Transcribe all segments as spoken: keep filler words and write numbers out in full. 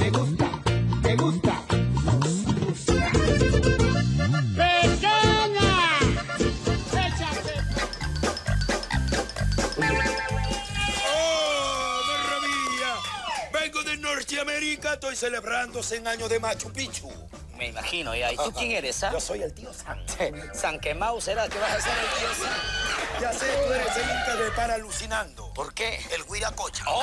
me gusta, me gusta. ¡Pequeña! ¡Échate! ¡Oh, maravilla! Vengo de Norteamérica, estoy celebrando cien años de Machu Picchu. Me imagino, ya. ¿Y tú quién eres, ah? Yo soy el tío San. San Quemao será que vas a ser el tío San. Ya sé, tú eres el Inca de Para Alucinando. ¿Por qué? El Huiracocha. Oh.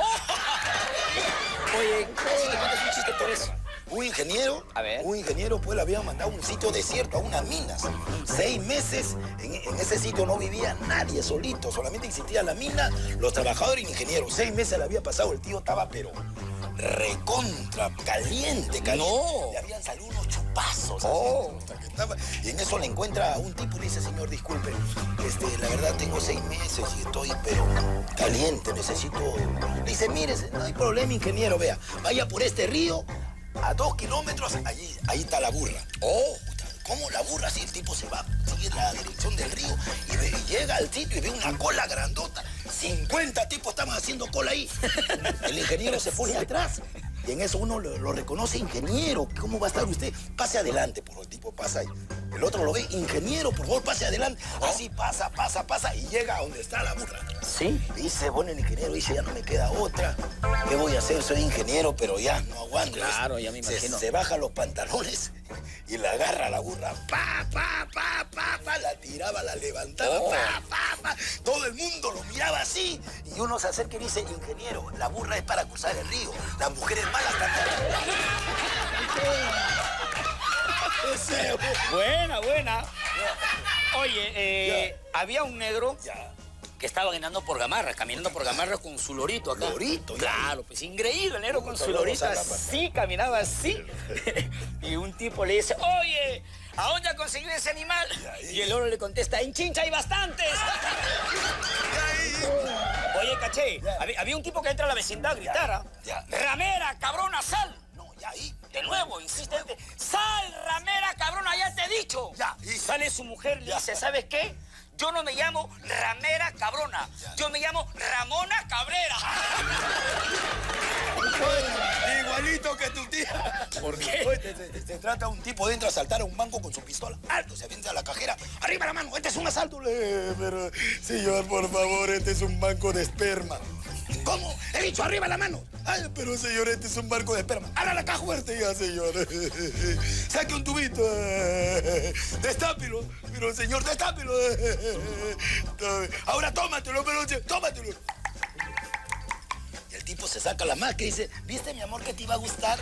Oye, ¿cómo te cuentas un chiste por eso? Un ingeniero, A ver. un ingeniero pues le había mandado a un sitio desierto, a unas minas. Seis meses, en, en ese sitio no vivía nadie solito, solamente existía la mina, los trabajadores y ingenieros. Seis meses le había pasado, el tío estaba pero recontra, caliente, caliente. No. Le habían salido unos chupazos. Oh. Así, que estaba, y en eso le encuentra a un tipo y le dice, señor, disculpe, este, la verdad tengo seis meses y estoy pero caliente, necesito... Le dice, mire, no hay problema, ingeniero, vea, vaya por este río, a dos kilómetros, allí, ahí está la burra. Oh, puta, ¿cómo la burra? Si el tipo se va, sigue la dirección del río y, ve, y llega al sitio y ve una cola grandota. cincuenta tipos estaban haciendo cola ahí. El ingeniero se pone atrás. Y en eso uno lo, lo reconoce, ingeniero. ¿Cómo va a estar usted? Pase adelante, por el tipo pasa ahí. El otro lo ve, ingeniero, por favor, pase adelante. Así pasa, pasa, pasa y llega a donde está la burra. ¿Sí? Dice, bueno, el ingeniero dice, ya no me queda otra. ¿Qué voy a hacer? Soy ingeniero, pero ya no aguanto. Claro, ya me imagino. Se, se baja los pantalones y la agarra a la burra. Pa, pa, pa, pa, pa. La tiraba, la levantaba. Oh. Pa, pa, pa. Todo el mundo lo miraba así. Y uno se acerca y dice, ingeniero, la burra es para cruzar el río. Las mujeres malas también. Ese, Buena, buena. Oye, eh, había un negro ya. que estaba caminando por Gamarra, caminando por Gamarra con su lorito acá. ¿Lorito? Claro, pues increíble, el negro con su Loro lorito saca así, caminaba así. Y un tipo le dice, oye, ¿a dónde ha conseguido ese animal? Y el loro le contesta, en Chincha hay bastantes. Oye, caché, había, había un tipo que entra a la vecindad a gritar, ¿ah? Ya. Ramera, cabrona, sal. No, ya ahí. De nuevo, insistente. Sal, ramera, cabrona, ya te he dicho. Ya, y- Sale su mujer y le Ya. dice, ¿sabes qué? Yo no me llamo ramera cabrona. Ya. Yo me llamo Ramona Cabrera. Igualito que tu tía. ¿Por qué? Oye, te- te- te- se trata un tipo dentro a asaltar a un banco con su pistola. Alto, se avienta a la cajera. Arriba la mano, este es un asalto. Le- Pero, señor, por favor, este es un banco de esperma. ¿Cómo? He dicho arriba la mano. Ay, pero señor, este es un barco de esperma. Ahora la caja fuerte ya, señor. Saque un tubito. Destápilo. Pero, señor, destápilo. Ahora tómatelo, pero tómatelo. Y el tipo se saca la máscara y dice, ¿viste, mi amor, que te iba a gustar?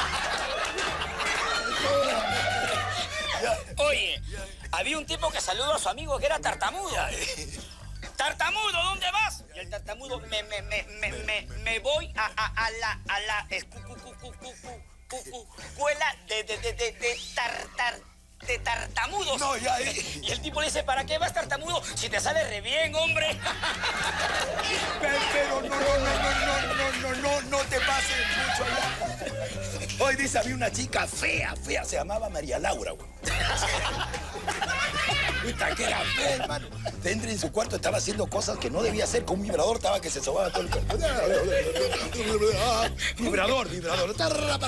Oye, había un tipo que saludó a su amigo que era tartamudo. Tartamudo, ¿dónde vas? Y el tartamudo, me, me, me, me, me, me voy a, a, a la, a la escu- cu- cu- cu- cu- cu- cu- cu- escuela de, de, de, de, de tartar, de tartamudos. No, ya, eh. Y el tipo le dice, ¿para qué vas tartamudo si te sale re bien, hombre? Pero no, no, no, no, no, no, no, no, no te pases mucho allá. Hoy dice, había una chica fea, fea, se llamaba María Laura, güey. Puta, que era fea, hermano. Entra en su cuarto, estaba haciendo cosas que no debía hacer, con un vibrador estaba que se sobaba todo el cuerpo. Vibrador, vibrador.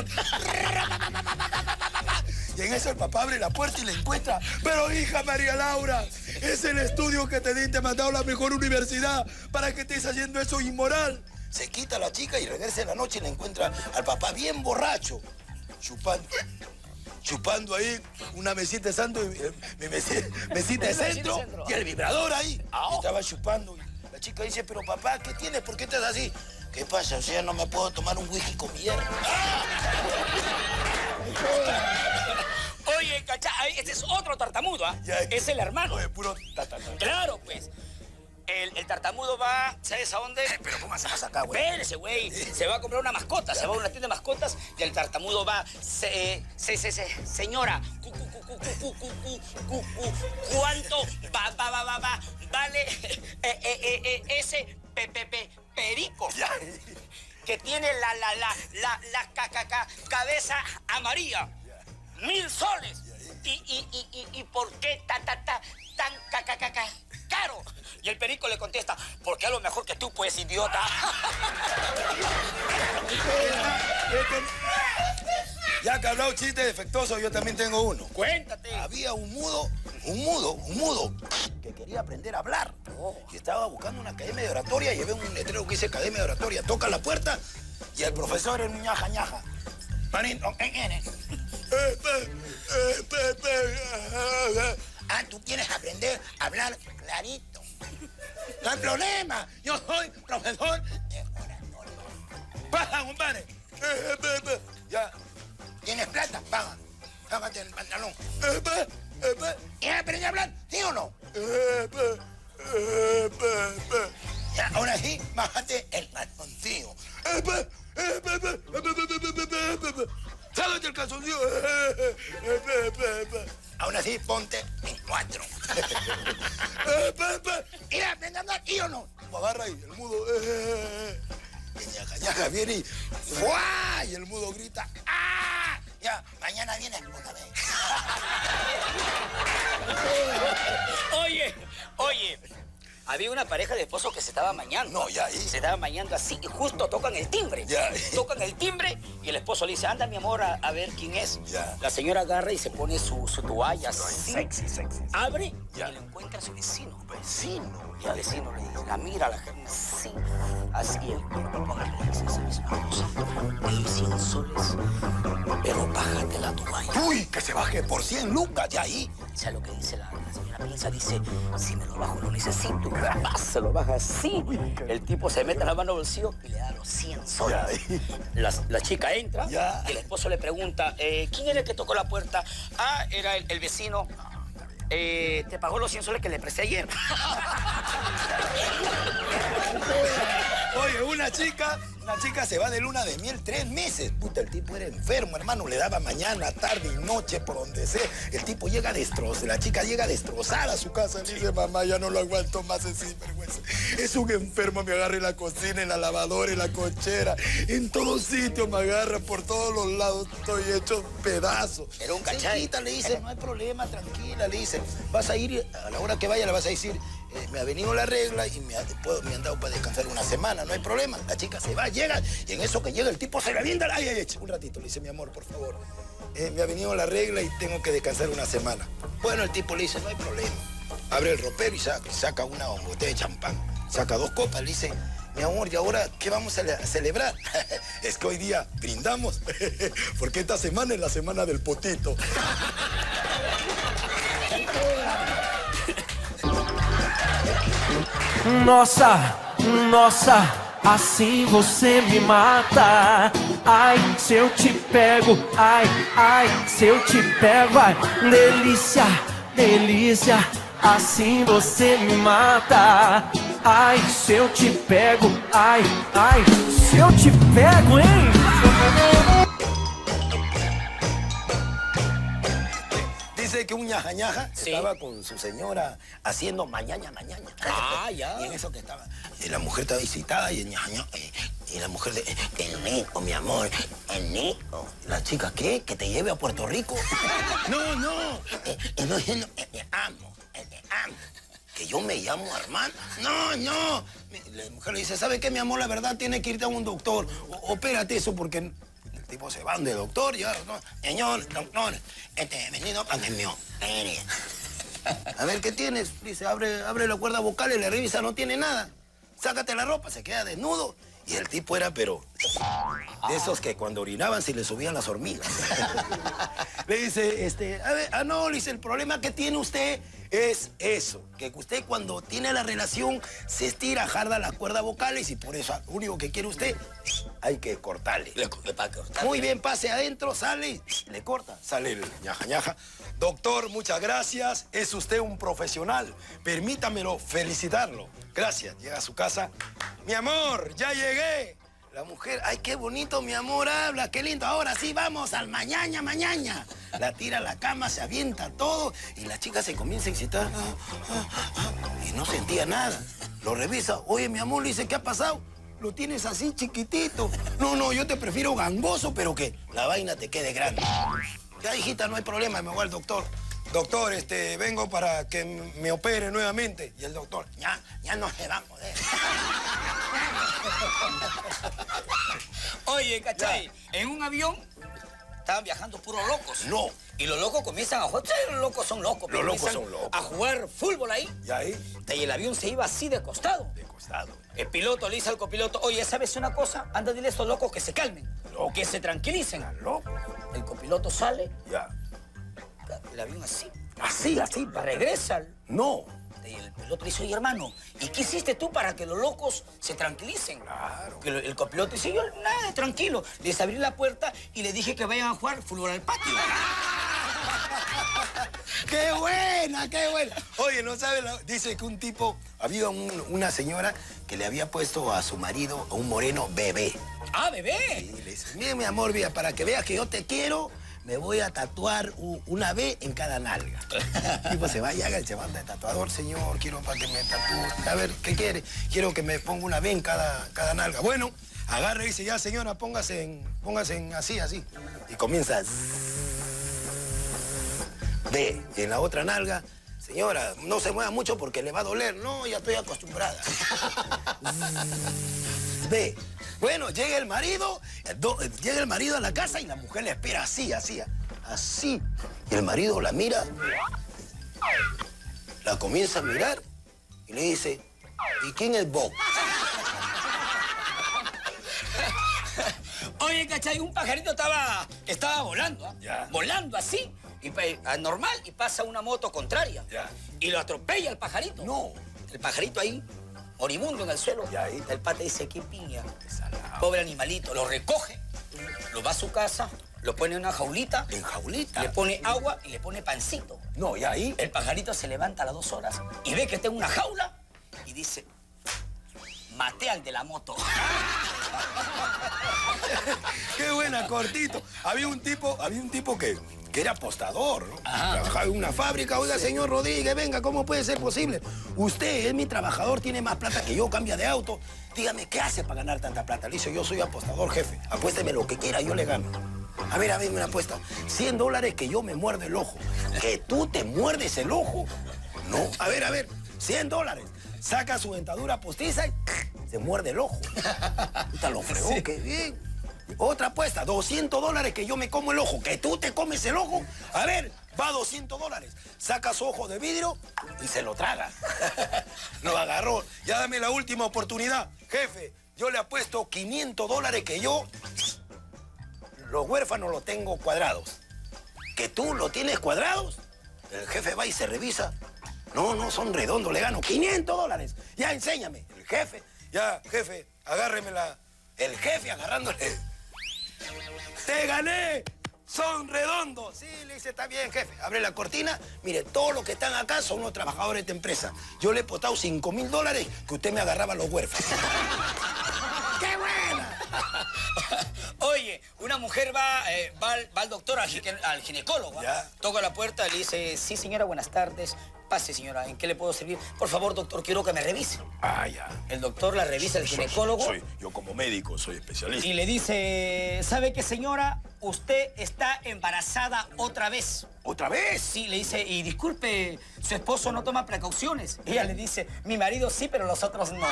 Y en eso el papá abre la puerta y le encuentra. Pero hija María Laura, es el estudio que te di, te he mandado a la mejor universidad para que estés haciendo eso inmoral. Se quita la chica y regresa en la noche y le encuentra al papá bien borracho, chupando. Chupando ahí una mesita de santo, eh, mi mesi- mesita de centro y el vibrador ahí. Y estaba chupando. Y la chica dice, pero papá, ¿qué tienes? ¿Por qué estás así? ¿Qué pasa? O sea, no me puedo tomar un whisky con miel. Oye, cachá, este es otro tartamudo, ¿ah? Ya. Es el hermano. Oye, puro ta, ta, ta. Claro, pues. El, el tartamudo va, ¿sabes a dónde? Pero póngase más acá, güey. Espérese, güey. Se va a comprar una mascota, se va a una tienda de mascotas y el tartamudo va, se, eh, se, se, se, señora, cu, cu, cu, cu, cu, cu, cu, cu, cu, ¿cuánto va, va, va, va, va, vale eh, eh, eh, eh, ese pe, pe, pe, perico? Ya. Que tiene la, la, la, la, la ca, ca, ca, cabeza amarilla. Mil soles. ¿Y, y, y, y, y por qué ta, ta, ta, tan ca, ca, ca, ca, caro? Y el perico le contesta, porque a lo mejor que tú, pues, idiota. Este- Ya que he hablado chiste defectuoso, yo también tengo uno. Cuéntate. Había un mudo, un mudo, un mudo, que quería aprender a hablar. Y estaba buscando una academia de oratoria, llevé un letrero que dice academia de oratoria. Toca la puerta y el profesor era un ñaja ñaja. Ah, tú quieres aprender a hablar clarito. No hay problema, yo soy profesor de oratoria. Paga, compadre. Ya. ¿Tienes plata? Paga. Págate el pantalón. ¿Quieres aprender a hablar? ¿Sí o no? Ya, ahora sí, bájate el calzoncillo. ¡Sácate el calzoncillo! Ahora sí, ponte en cuatro. ¿Quieres aprender a hablar? ¿Sí o no? Agarra ahí, el mudo. Y ñaja, ñaja viene y ¡fua! Y el mudo grita ¡ah! Ya, mañana vienes una vez. Oye, oye. Había una pareja de esposos que se estaba bañando. No, ya ahí. Se estaban bañando así y justo tocan el timbre. Ya. Tocan el timbre y el esposo le dice, anda, mi amor, a, a ver quién es. Ya. La señora agarra y se pone su, su toalla así. Sexy, sexy. Abre Ya. y le encuentra a su vecino. Vecino. Y al vecino le dice, la mira, la gente así. Así el cuerpo agarra y le dice esa misma cosa. Le doy cien soles, pero bájate la toalla. Uy, que se baje por cien lucas, ya ahí. ¿Sabes lo que dice la, la señora Pinza? Dice, si me lo bajo no necesito. Rapaz, se lo baja así. El tipo se mete la mano al bolsillo y le da los cien soles. La, la chica entra Ya. y el esposo le pregunta, eh, ¿quién era el que tocó la puerta? Ah, era el, el vecino. Eh, te pagó los cien soles que le presté ayer. Oye, una chica, una chica se va de luna de miel tres meses. Puta, el tipo era enfermo, hermano. Le daba mañana, tarde y noche, por donde sea. El tipo llega destrozado, la chica llega destrozada a su casa. Le dice, mamá, ya no lo aguanto más, es sinvergüenza. Es un enfermo, me agarra en la cocina, en la lavadora, en la cochera. En todos sitios me agarra, por todos los lados. Estoy hecho pedazos. Era un cachay. Señorita, le dice, no hay problema, tranquila, le dice. Vas a ir, a la hora que vaya le vas a decir, eh, me ha venido la regla y me, ha, puedo, me han dado para descansar una semana, no hay problema. La chica se va, llega, y en eso que llega el tipo se revienta. Ay, ay, ay, un ratito, le dice, mi amor, por favor. Eh, me ha venido la regla y tengo que descansar una semana. Bueno, el tipo le dice, no hay problema. Abre el ropero y saca, saca una botella de champán. Saca dos copas, le dice, mi amor, ¿y ahora qué vamos a, a celebrar? Es que hoy día brindamos, porque esta semana es la semana del potito. Nossa, nossa, assim você me mata. Ai, se eu te pego, ai, ai, se eu te pego, ai, delícia, delícia, assim você me mata. Ai, se eu te pego, ai, ai, se eu te pego, hein? Dice que un ñaja ñaja Sí. estaba con su señora haciendo mañana, mañana. Ah, ya. Y en eso que estaba, y la mujer estaba visitada y el ñaja ñaja, eh, y la mujer de, el Nico, mi amor, el Nico. La chica, ¿qué? ¿Que te lleve a Puerto Rico? No, no, eh, eh, no, eh, no, eh, te amo, eh, te amo. ¿Que yo me llamo Armando? No, no. La mujer le dice, ¿sabe qué, mi amor? La verdad, tiene que irte a un doctor. O, opérate eso porque... El tipo se van de doctor, ya, ¿no? Señor, doctor, este, he venido para que me opere. A ver, ¿qué tienes? Dice, abre, abre la cuerda vocal y le revisa, no tiene nada. Sácate la ropa, se queda desnudo. Y el tipo era, pero, de esos que cuando orinaban se le subían las hormigas. Le dice, este, a ver, ah, no, le dice, el problema que tiene usted es eso, que usted cuando tiene la relación se estira, jarda las cuerdas vocales y por eso lo único que quiere usted, hay que cortarle. Le, le pa' cortar. Muy bien, pase adentro, sale y le corta. Sale el ñaja ñaja. Doctor, muchas gracias. Es usted un profesional. Permítamelo felicitarlo. Gracias. Llega a su casa. Mi amor, ya llegué. La mujer, ay, qué bonito, mi amor, habla, qué lindo. Ahora sí, vamos al mañana, mañana. La tira a la cama, se avienta todo y la chica se comienza a excitar. Ah, ah, ah, y no sentía nada. Lo revisa. Oye, mi amor, le dice, ¿qué ha pasado? Lo tienes así chiquitito. No, no, yo te prefiero gangoso, pero que la vaina te quede grande. Ya, hijita, no hay problema, me voy al doctor. Doctor, este, vengo para que me opere nuevamente. Y el doctor, ya, ya no se va a poder. Oye, ¿cachai? En un avión estaban viajando puros locos. No. Y los locos comienzan a jugar. ¿Sabes? Los locos son locos. Los locos comienzan son locos. A jugar fútbol ahí. ¿Y ahí? Y el avión se iba así de costado. De costado. El piloto le dice al copiloto, oye, ¿sabes una cosa? Anda, dile a estos locos que se calmen. Loco. Que se tranquilicen. Loco. El copiloto sale, Ya. el avión así. Así, así. Regresa. No. Y el piloto le dice, oye, hermano, ¿y qué hiciste tú para que los locos se tranquilicen? Claro. Que el, el copiloto dice, yo, nada, tranquilo. Les abrí la puerta y les dije que vayan a jugar fútbol al patio. ¡Qué buena, qué buena! Oye, ¿no sabes? La- Dice que un tipo, había un- una señora que le había puesto a su marido, a un moreno, bebé. ¡Ah, bebé! Y le dice, mira, mi amor, mira, para que veas que yo te quiero, me voy a tatuar u- una B en cada nalga. El tipo se va y haga el levanta de tatuador, señor, quiero para que me tatúe. A ver, ¿qué quiere? Quiero que me ponga una B en cada, cada nalga. Bueno, agarra y dice, ya, señora, póngase en, póngase en así, así. Y comienza... B en la otra nalga. Señora, no se mueva mucho porque le va a doler. No, ya estoy acostumbrada. B. Bueno, llega el marido, eh, do- eh, llega el marido a la casa y la mujer le espera así, así, así. Y el marido la mira, la comienza a mirar y le dice, ¿y quién es Bob? Oye, ¿cachai? Un pajarito estaba, estaba volando, ¿ah? Ya. Volando así, y, pa- ah, normal, y pasa una moto contraria. Ya. Y lo atropella el pajarito. No. El pajarito ahí, moribundo en el suelo. Ya, ahí. El pata dice, qué piña. Pobre animalito. Lo recoge, lo va a su casa, lo pone en una jaulita, En jaulita. le pone agua y le pone pancito. No, y ahí. El pajarito se levanta a las dos horas y ve que está en una jaula y dice, maté al de la moto. Qué buena, cortito. Había un tipo, había un tipo que, que era apostador, ¿no? Ajá. Trabajaba en una fábrica. Oiga, señor Rodríguez, venga, ¿cómo puede ser posible? Usted es mi trabajador, tiene más plata que yo, cambia de auto. Dígame, ¿qué hace para ganar tanta plata? Le dice, yo soy apostador, jefe. Apuésteme lo que quiera, yo le gano. A ver, a ver, una apuesta. cien dólares que yo me muerdo el ojo. ¿Que tú te muerdes el ojo? No. A ver, a ver, cien dólares. Saca su dentadura postiza y se muerde el ojo. Puta, lo fregó, Sí. qué bien. Otra apuesta, doscientos dólares que yo me como el ojo. ¿Que tú te comes el ojo? A ver, va doscientos dólares. Saca su ojo de vidrio y se lo traga. Lo agarró. Ya dame la última oportunidad. Jefe, yo le apuesto quinientos dólares que yo los huérfanos los tengo cuadrados. ¿Que tú los tienes cuadrados? El jefe va y se revisa. No, no, son redondos, le gano quinientos dólares. Ya, enséñame. El jefe, ya, jefe, agárremela. El jefe agarrándole. ¡Te gané! ¡Son redondos! Sí, le dice, está bien, jefe. Abre la cortina. Mire, todos los que están acá son los trabajadores de esta empresa. Yo le he potado cinco mil dólares que usted me agarraba a los huérfanos. ¡Qué buena! Oye, una mujer va, eh, va, al, va al doctor, al, gine- al ginecólogo. ¿ah? Ya. Toca la puerta, le dice, sí, señora, buenas tardes. Pase, señora, ¿en qué le puedo servir? Por favor, doctor, quiero que me revise. Ah, ya. El doctor la revisa, el ginecólogo, Soy, yo como médico soy especialista. y le dice, ¿sabe qué, señora? Usted está embarazada otra vez. ¿Otra vez? Sí, le dice, y disculpe, su esposo no toma precauciones. Ella le dice, mi marido sí, pero los otros no.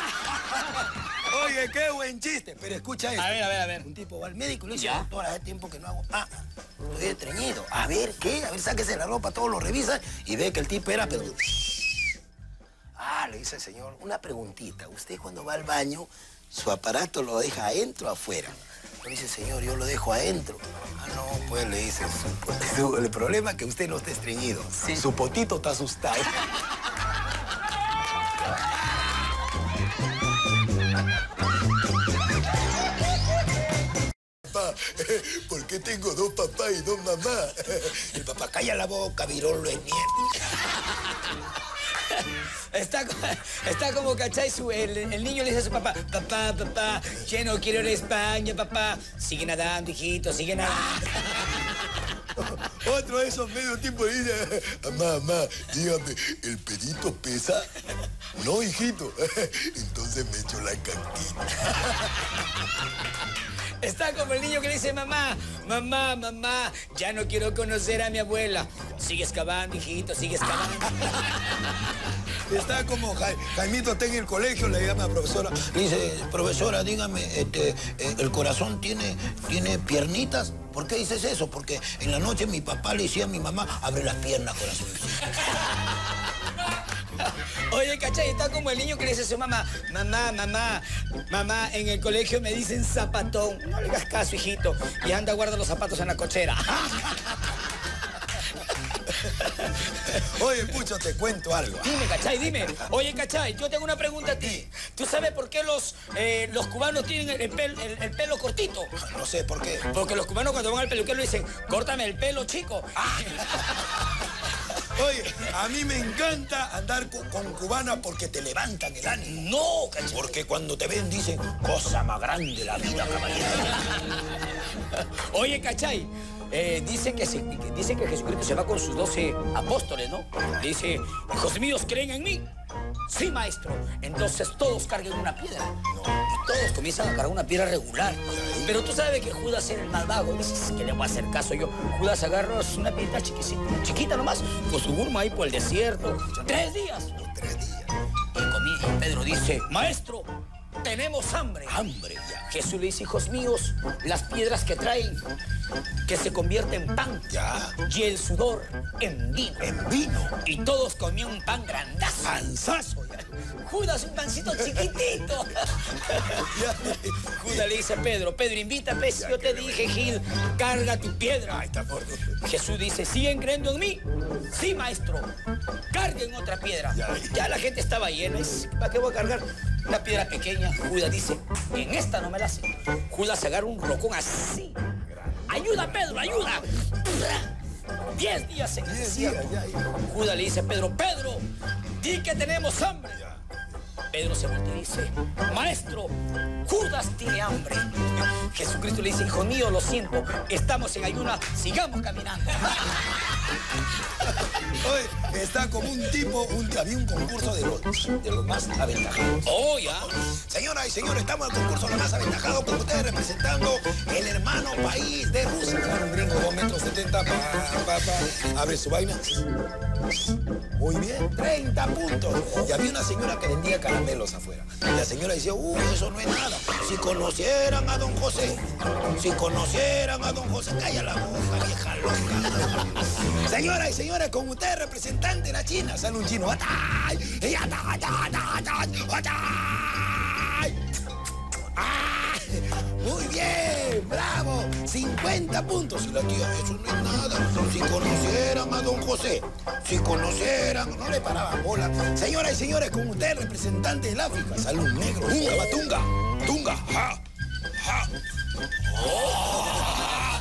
Oye, qué buen chiste. Pero escucha esto. A ver, a ver, a ver. Un tipo va al médico y le dice, ¿Ya? doctor, hace tiempo que no hago... Ah, estoy estreñido. A ver, ¿qué? A ver, sáquese la ropa, todo lo revisa y ve que el tipo era... Pero... Ah, le dice el señor, una preguntita. Usted cuando va al baño, ¿su aparato lo deja adentro o afuera? Le dice, señor, yo lo dejo adentro. Ah, no, pues le dice, su- su- el problema es que usted no está estreñido. Sí. Su potito está asustado. Papá, ¿por qué tengo dos papás y dos mamás? El papá, calla la boca, virolo es mierda. Está, co- está como, ¿cachai? Su- el, el niño le dice a su papá, papá, papá, ya no quiero ir a España, papá. Sigue nadando, hijito, sigue nadando. Otro de esos medio tiempo le dice, mamá, mamá, dígame, ¿el pedito pesa? No, hijito. Entonces me echo la cantita. Está como el niño que le dice, mamá, mamá, mamá, ya no quiero conocer a mi abuela. Sigue excavando, hijito, sigue excavando. está como Ja- Jaimito está en el colegio, le llama a la profesora. Le dice, profesora, dígame, este, eh, ¿el corazón tiene, tiene piernitas? ¿Por qué dices eso? Porque en la noche mi papá le decía a mi mamá, abre las piernas, corazón. Oye, ¿cachai? Está como el niño que le dice a su mamá, mamá, mamá, mamá, en el colegio me dicen zapatón. No le hagas caso, hijito. Y anda, guarda los zapatos en la cochera. Oye, Pucho, te cuento algo. Dime, ¿cachai? Dime. Oye, ¿cachai? Yo tengo una pregunta a ti. ¿Tú sabes por qué los, eh, los cubanos tienen el, el pel- el- el pelo cortito? No sé por qué. Porque los cubanos cuando van al peluquero le dicen, córtame el pelo, chico. Oye, a mí me encanta andar con, con cubanas porque te levantan el ánimo. No, ¿cachai? Porque cuando te ven dicen, cosa más grande la vida, caballero. Oye, ¿cachai? Eh, dicen, que se- que dicen que Jesucristo se va con sus doce apóstoles, ¿no? Dice, hijos míos, ¿creen en mí? Sí, maestro. Entonces todos carguen una piedra. No. Y todos comienzan a cargar una piedra regular. Pero tú sabes que Judas era el malvado. Dices, ¿qué le voy a hacer caso yo? Judas agarró una piedra chiquisita, chiquita nomás, con su burma ahí por el desierto. Tres días. Tres días. Y, comí- y Pedro dice, maestro, tenemos hambre. Hambre ya. Jesús le dice, hijos míos, las piedras que traen, que se convierten en pan. Ya. Y el sudor en vino. En vino. Y todos comían un pan grandazo. Panzazo ya. Judas, un pancito chiquitito. Judas le dice a Pedro, Pedro, invítame, si yo te dije, Gil, carga tu piedra. Ahí está por... Jesús dice, ¿siguen creyendo en mí? Sí, maestro. Carguen otra piedra. Ya. Ya la gente estaba llena. Es, ¿para qué voy a cargar una piedra pequeña? Judas dice, en esta no me la hace. Judas se agarra un rocón así. ¡Ayuda, Pedro, ayuda! Diez días en el Diez desierto. días, ya, ya. Judas le dice a Pedro, Pedro, di que tenemos hambre. Ya. Pedro se voltea y dice, maestro, Judas tiene hambre. Jesucristo le dice, hijo mío, lo siento, estamos en ayuna, sigamos caminando. Oye, está como un tipo, un, había un concurso de los, de los más aventajados. Oh, ya. Señoras y señores, estamos en el concurso de los más aventajados con ustedes representando el hermano país de Rusia. Claro, un gringo, dos metros setenta, pa, pa, pa. Abre su vaina. Muy bien, treinta puntos. Y había una señora que vendía caramelos afuera. Y la señora decía, uy, eso no es nada. Si conocieran a don José, si conocieran a don José, calla la boca, vieja loca. Señoras y señores, con usted, representante de la China, sale un chino. ¡Atay! Y atay, atay, atay, atay. ¡Ah! Muy bien, bravo, cincuenta puntos. Y la tía, eso no es nada. Si conocieran a don José, si conocieran, no le paraban bola. Señoras y señores, con usted, representante del África, sale un negro, tunga, batunga, tunga, ja, ja. Oh.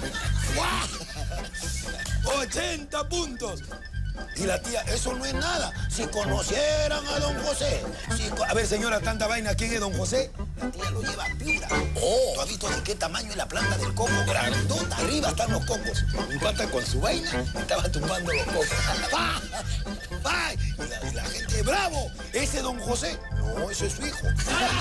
ochenta puntos. Y la tía, eso no es nada. Si conocieran a don José. Si co- a ver, señora, tanta vaina, ¿quién es don José? La tía lo lleva a Piura. Oh, ¿tú has visto de qué tamaño es la planta del coco? Grandota, arriba están los cocos. Un pata con su vaina estaba tumbando los cocos. ¡Pa! ¡Pa! Y la, y la gente, ¡bravo! ¿Ese es don José? No, ese es su hijo.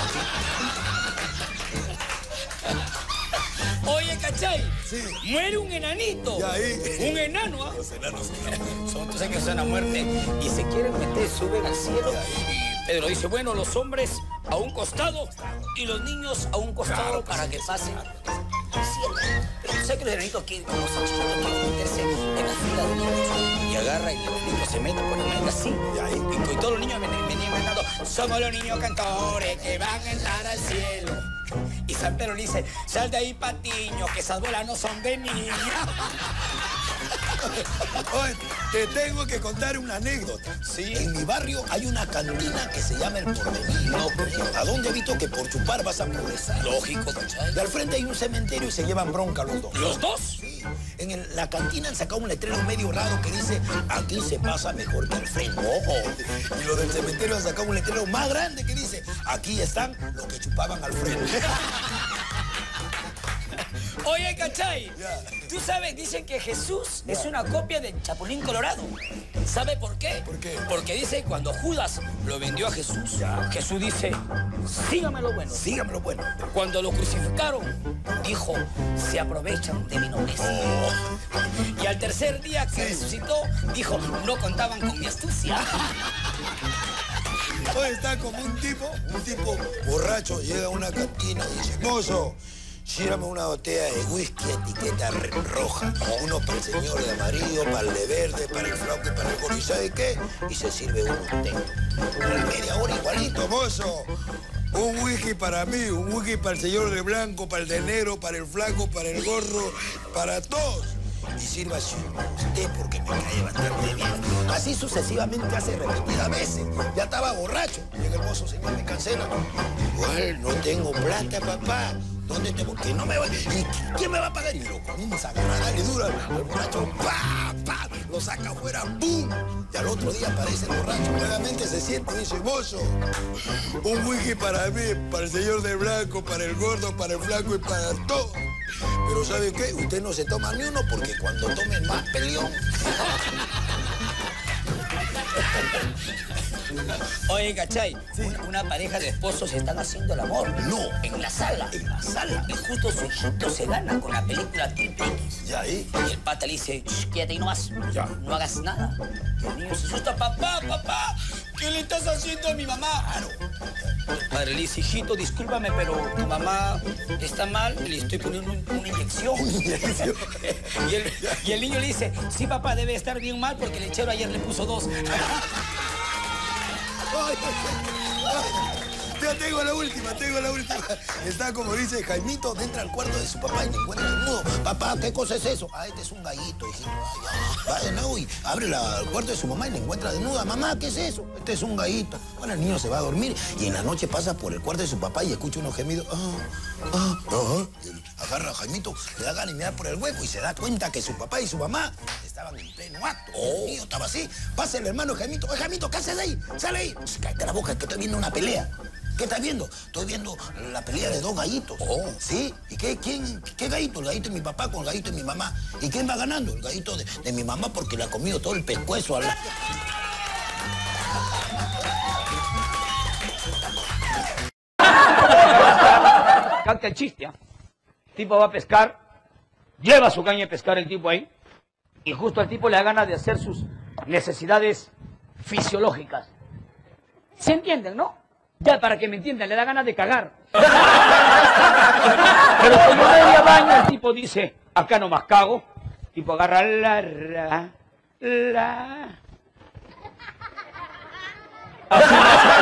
Oye, ¿cachai? Sí. Muere un enanito. Y ahí- Un enano, ¿ah? Los enanos. Son, tú sabes que son a muerte y se quieren meter, suben al cielo. Y Pedro dice, bueno, los hombres a un costado y los niños a un costado Claro, pues, para sí, que sí, pasen claro. al cielo. Pero tú sabes que los enanitos quieren, como son chiquitos, quieren meterse en la fila de niños. Y agarra y el enanito se mete por el medio así. Y ahí- Y, y todos los niños venían, venían cantando, somos los niños cantores que van a entrar al cielo. Y San Pedro le dice, sal de ahí, patiño, que esas bolas no son de niña. Oye, te tengo que contar una anécdota. Sí. En mi barrio hay una cantina que se llama El Porvenir. No creo. ¿A dónde he visto que por chupar vas a progresar? Lógico, ¿cachai? De al frente hay un cementerio y se llevan bronca los dos. ¿Los dos? Sí. En el- la cantina han sacado un letrero medio raro que dice, aquí se pasa mejor que al frente. Y los del cementerio han sacado un letrero más grande que dice, aquí están los que chupaban al frente. Oye, ¿cachai? Ya. Tú sabes, dicen que Jesús es una copia del Chapulín Colorado. ¿Sabe por qué? ¿Por qué? Porque dice cuando Judas lo vendió a Jesús, Jesús dice, sígame lo bueno. Sígame lo bueno. Cuando lo crucificaron, dijo, se aprovechan de mi nobleza. Y al tercer día que resucitó, dijo, no contaban con mi astucia. Hoy está como un tipo, un tipo borracho, llega a una cantina y dice, mozo, sírvame una botella de whisky, etiqueta roja. Uno para el señor de amarillo, para el de verde, para el flaco y para el gordo. ¿Y sabe qué? Y se sirve uno entero. En media hora igualito, mozo. Un whisky para mí, un whisky para el señor de blanco, para el de negro, para el flaco, para el gordo, para todos. Y sírvase usted porque me cae bastante bien. Así sucesivamente hace repetidas veces. Ya estaba borracho. Llega el mozo, señor, me cancela. Igual no tengo plata, papá. ¿Dónde te voy? ¿Quién no me va? ¿Y quién me va a pagar? Y lo comienza a agarrar, dale duro al borracho. ¡Pa! ¡Pa! Lo saca afuera, ¡pum! Y al otro día aparece el borracho. Nuevamente se siente y dice, mozo, un whisky para mí, para el señor de blanco, para el gordo, para el flaco y para todo. Pero ¿sabe qué? Usted no se toma ni uno porque cuando tome más peleón... Oye, ¿cachai? Sí. Una, una pareja de esposos están haciendo el amor. No. En la sala. En la sala. Y justo su hijito se gana con la película Triple X. ¿Ya ahí? Y el pata le dice, quédate ahí nomás. Ya. No hagas nada. Y el niño se asusta, papá, papá, ¿qué le estás haciendo a mi mamá? Claro. El padre le dice, hijito, discúlpame, pero tu mamá está mal y le estoy poniendo un, una inyección. Una inyección. y, el, y el niño le dice, sí, papá, debe estar bien mal porque el lechero ayer le puso dos. Ay, ay, ay. Ya tengo la última, tengo la última. Está, como dice Jaimito, entra al cuarto de su papá y le encuentra desnudo. Papá, ¿qué cosa es eso? Ah, este es un gallito, hijito. Va de nuevo y abre la, el cuarto de su mamá y le encuentra desnuda. Mamá, ¿qué es eso? Este es un gallito. Bueno, el niño se va a dormir y en la noche pasa por el cuarto de su papá y escucha unos gemidos. Ah, ah, ah. Agarra a Jaimito, le da ganas y mira por el hueco y se da cuenta que su papá y su mamá estaban en pleno acto. Oh. El niño estaba así. Pasa el hermano Jaimito. Oye, Jaimito, ¿qué haces ahí? Sale ahí. Cállate la boca, que estoy viendo una pelea. ¿Qué estás viendo? Estoy viendo la pelea de dos gallitos. Oh. ¿Sí? ¿Y qué, quién, qué gallito? El gallito de mi papá con el gallito de mi mamá. ¿Y quién va ganando? El gallito de, de mi mamá porque le ha comido todo el pescuezo a la... Canta el chiste, ¿eh? El tipo va a pescar, lleva su caña de pescar el tipo ahí, y justo al tipo le da ganas de hacer sus necesidades fisiológicas. ¿Se entienden, no? Ya, para que me entiendan, le da ganas de cagar. Pero como media baño, el tipo dice, acá nomás cago. El tipo agarra la, la, la... Así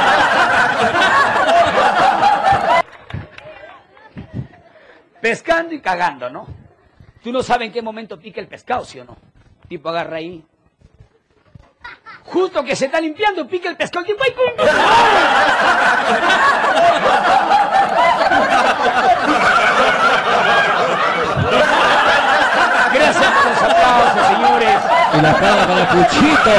pescando y cagando, ¿no? Tú no sabes en qué momento pica el pescado, ¿sí o no? El tipo agarra ahí. Justo que se está limpiando, pica el pescado. El tipo, ¡ay, pum! Gracias por los aplausos, señores. Y la cara para Puchito.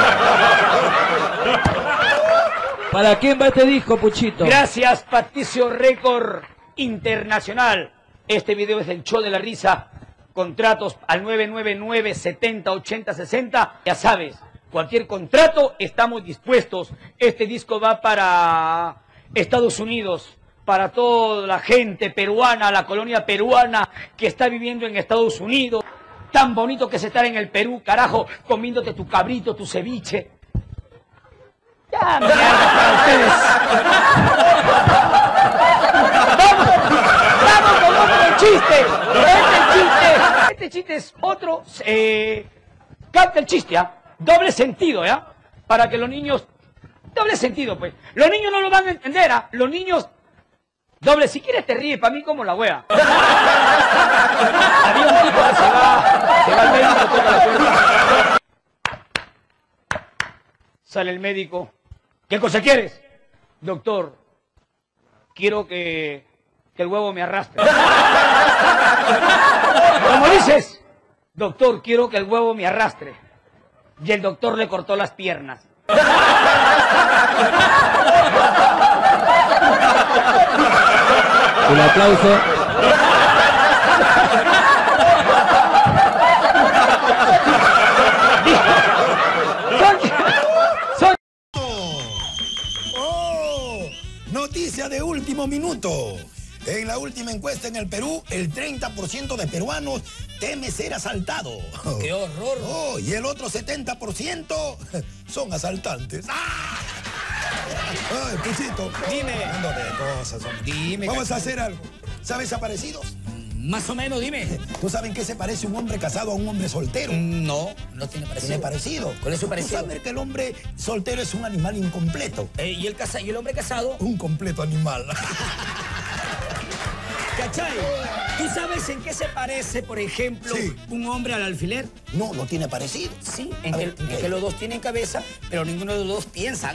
¿Para quién va este disco, Puchito? Gracias, Patricio Récord Internacional. Este video es del Show de la Risa. Contratos al nueve nueve nueve, setenta, ochenta, sesenta. Ya sabes, cualquier contrato estamos dispuestos. Este disco va para Estados Unidos, para toda la gente peruana, la colonia peruana que está viviendo en Estados Unidos. Tan bonito que es estar en el Perú, carajo, comiéndote tu cabrito, tu ceviche. Ya, mierda, para ustedes. ¡Vamos! ¡Vamos con otro chiste! Este chiste, este chiste es otro... Eh, capta el chiste, ¿ah? ¿eh? Doble sentido, ¿ya? Para que los niños... Doble sentido, pues. Los niños no lo van a entender, ¿ah? ¿eh? Los niños... Doble, si quieres te ríes, para mí como la wea. Había un tipo que se va... Se va al médico, toca la puerta. Sale el médico. ¿Qué cosa quieres? Doctor, quiero que, que el huevo me arrastre. ¿Cómo dices? Doctor, quiero que el huevo me arrastre. Y el doctor le cortó las piernas. Un aplauso. Noticia de último minuto. En la última encuesta en el Perú, el treinta por ciento de peruanos teme ser asaltado. ¡Qué horror! Oh, y el otro setenta por ciento son asaltantes. ¡Ah! Ay, Puchito. Dime. Hablando de cosas, hombre. Dime. Vamos a cachai. hacer algo. ¿Sabes aparecidos? Más o menos, dime. ¿Tú sabes en qué se parece un hombre casado a un hombre soltero? No, no tiene parecido. Tiene parecido. ¿Cuál es su parecido? Tú sabes que el hombre soltero es un animal incompleto. Eh, ¿y, el casa ¿Y el hombre casado? Un completo animal. ¿Cachai? ¿Tú sabes en qué se parece, por ejemplo, Sí. un hombre al alfiler? No, no tiene parecido. Sí, en, A que, ver, en ¿qué? que los dos tienen cabeza, pero ninguno de los dos piensan.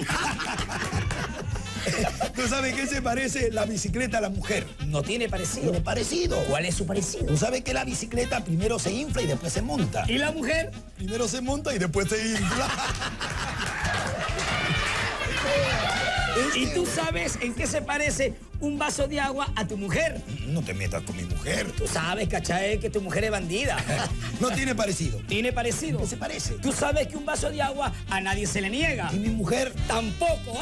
¿Tú sabes qué se parece la bicicleta a la mujer? No tiene parecido. Tiene parecido. ¿Cuál es su parecido? ¿Tú sabes que la bicicleta primero se infla y después se monta? ¿Y la mujer? Primero se monta y después se infla. ¿Y tú sabes en qué se parece un vaso de agua a tu mujer? No te metas con mi mujer. Tú sabes, ¿cachai? Que tu mujer es bandida. No tiene parecido. ¿Tiene parecido? ¿Qué se parece? Tú sabes que un vaso de agua a nadie se le niega. Y mi mujer, Tampoco.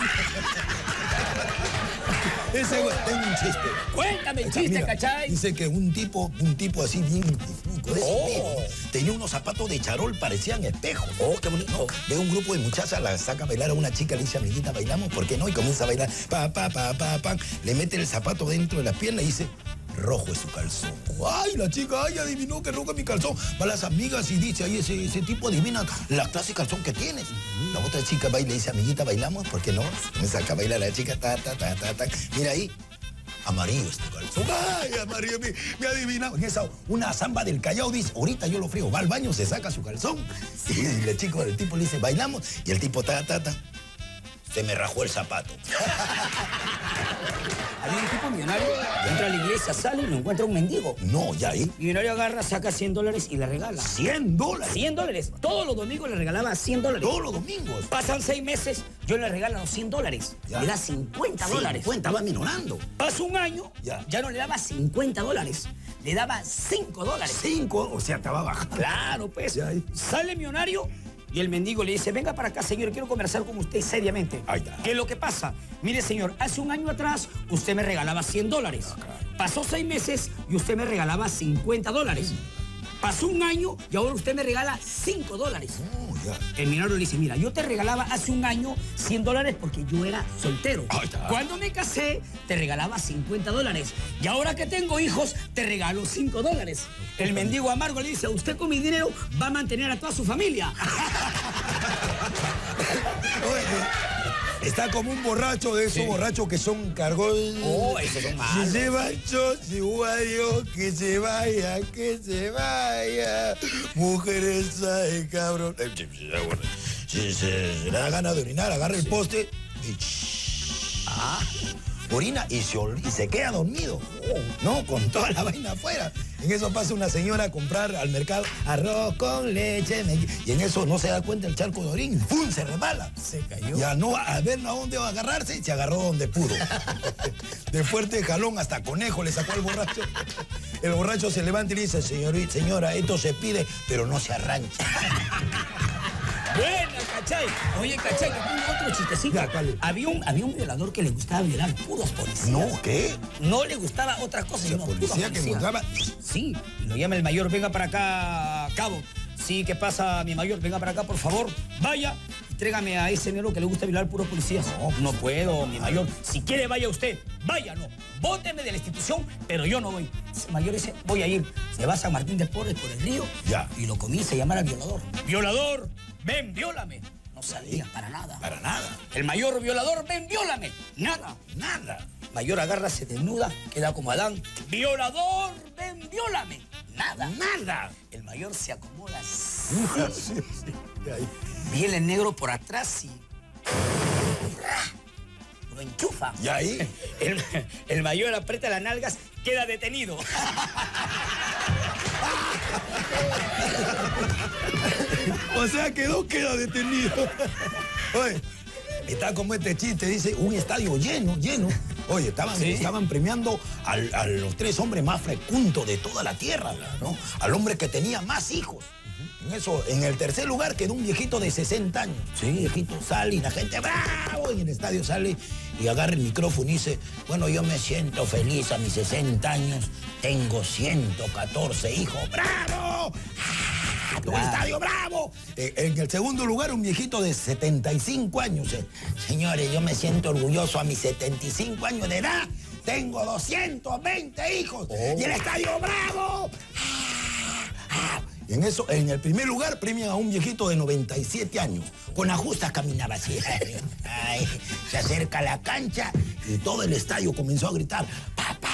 ese güey, tengo un chiste. Cuéntame el Echa, chiste, mira, ¿cachai? Dice que un tipo, un tipo así bien tifuco, de esos Oh. viejos, tenía unos zapatos de charol, parecían espejos. Oh, qué bonito. No, ve un grupo de muchachas, la saca a bailar a una chica, le dice, amiguita, bailamos, ¿por qué no? Y comienza a bailar, pa, pa, pa, pa, pa, le mete el zapato dentro de las piernas y dice, rojo es su calzón. Ay, la chica, ay, adivinó que rojo es mi calzón. Va a las amigas y dice, ay, ese, ese tipo adivina la clase de calzón que tienes. La otra chica va y le dice, amiguita, bailamos, ¿por qué no? Me saca a bailar la chica, ta, ta, ta, ta, ta. Mira ahí. Amarillo es tu calzón. Ay, amarillo, me, me ha adivinado. En esa, una zamba del Callao dice, ahorita yo lo frío. Va al baño, se saca su calzón. Y el chico, el tipo le dice, bailamos. Y el tipo, ta, ta, ta. Se me rajó el zapato. Había un tipo millonario, entra a la iglesia, sale y lo encuentra un mendigo. No, ya ahí. Millonario agarra, saca cien dólares y le regala. cien dólares. cien dólares. Todos los domingos le regalaba cien dólares. Todos los domingos. Pasan seis meses, yo le regalo los cien dólares. Ya. Le da cincuenta dólares. cincuenta, va minorando. Pasa un año, Ya. ya no le daba cincuenta dólares. Le daba cinco dólares. cinco, o sea, estaba bajando. Claro, pues. Ya, ahí. Sale millonario y el mendigo le dice, venga para acá, señor, quiero conversar con usted seriamente. Ahí está. ¿Qué es lo que pasa? Mire, señor, hace un año atrás usted me regalaba cien dólares. Pasó seis meses y usted me regalaba cincuenta dólares. Pasó un año y ahora usted me regala cinco dólares. No, ya. El millonario le dice, mira, yo te regalaba hace un año cien dólares porque yo era soltero. Ahí está. Cuando me casé, te regalaba cincuenta dólares. Y ahora que tengo hijos, te regalo cinco dólares. El mendigo amargo le dice, usted con mi dinero va a mantener a toda su familia. Oye, está como un borracho de esos Sí. borrachos que son cargos. Oh, esos son malos. Si se marchó, si guayo, que se vaya, que se vaya. Mujeres, ay, cabrón. Eh, sí, sí, bueno. Si se, se le da ganas de orinar, agarra el poste y Ah, orina y se, ol- y se queda dormido. No, con toda la vaina afuera. En eso pasa una señora a comprar al mercado arroz con leche. me- Y en eso no se da cuenta el charco de orín. ¡Pum! Se resbala. se cayó. Ya no, a ver a dónde va a agarrarse, se agarró donde pudo. De fuerte jalón hasta conejo le sacó al borracho. El borracho se levanta y le dice, señorita, señora, esto se pide, pero no se arranca. Buena, ¿cachai? Oye, ¿cachai? Que tengo otro chistecito. Ya, ¿cuál es? Había un, había un violador que le gustaba violar puros policías. No, ¿qué? No le gustaba otra cosa, O sea, sino policía puros que policías. buscaba- Sí, y lo llama el mayor, venga para acá, cabo. Sí, ¿qué pasa, mi mayor? Venga para acá, por favor. Vaya y tráigame a ese negro que le gusta violar puros policías. No, no puedo, mi mayor. Si quiere, vaya usted. Vaya, no. Bóteme de la institución, pero yo no voy. Ese mayor dice, voy a ir. Se va a San Martín de Porres por el río Ya. y lo comienza a llamar al violador. Violador, ven, viólame. No salía para nada. Para nada. El mayor violador, ven, viólame. Nada. Nada. Mayor agarra, se desnuda, queda como Adán. Violador, ven, viólame. Nada. Nada. El mayor se acomoda. Sí, sí, sí. Y ahí. Viene el negro por atrás y... lo enchufa. Y ahí. El, el mayor aprieta las nalgas, queda detenido. O sea, quedó, queda detenido. Oye, está como este chiste, dice, un estadio lleno, lleno. Oye, estaban, Sí. estaban premiando al- a los tres hombres más fecundos de toda la tierra, ¿no? Al hombre que tenía más hijos. En eso, en el tercer lugar quedó un viejito de sesenta años. Sí, viejito, sale y la gente, ¡bravo! Y en el estadio sale y agarra el micrófono y dice, bueno, yo me siento feliz a mis sesenta años, tengo ciento catorce hijos, ¡bravo! ¡Claro! ¡Estadio Bravo! Eh, en el segundo lugar, un viejito de setenta y cinco años. Eh. Señores, yo me siento orgulloso a mis setenta y cinco años de edad. Tengo doscientos veinte hijos. Oh. ¡Y el Estadio Bravo! ¡Ah! ¡Ah! Y en eso, en el primer lugar, premian a un viejito de noventa y siete años. Con ajustas caminaba así. Ay, se acerca a la cancha y todo el estadio comenzó a gritar: ¡Papá!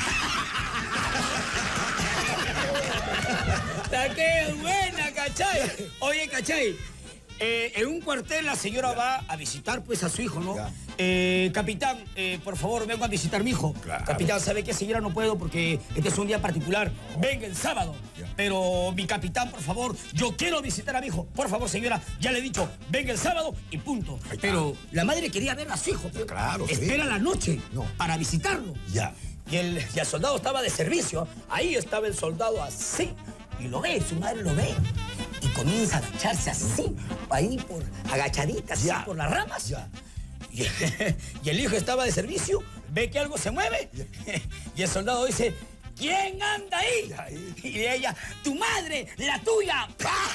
¡Qué buena, cachai! Oye, cachai, eh, en un cuartel la señora ya. va a visitar pues a su hijo, ¿no? Eh, capitán, eh, por favor, vengo a visitar a mi hijo. Claro. Capitán, ¿sabe qué, señora? No puedo porque este es un día particular. Venga el sábado. Ya. Pero, mi capitán, por favor, yo quiero visitar a mi hijo. Por favor, señora, ya le he dicho, venga el sábado y punto. Pero la madre quería ver a su hijo. Pero claro, espera sí. la noche no. para visitarlo. Ya. Y el, y el soldado estaba de servicio. Ahí estaba el soldado así. Y lo ve, su madre lo ve. Y comienza a agacharse así, ahí por agachaditas, así por las ramas. Ya. Y, y el hijo estaba de servicio, ve que algo se mueve. Ya. Y el soldado dice: ¿quién anda ahí? Ya, y... y ella: tu madre, la tuya.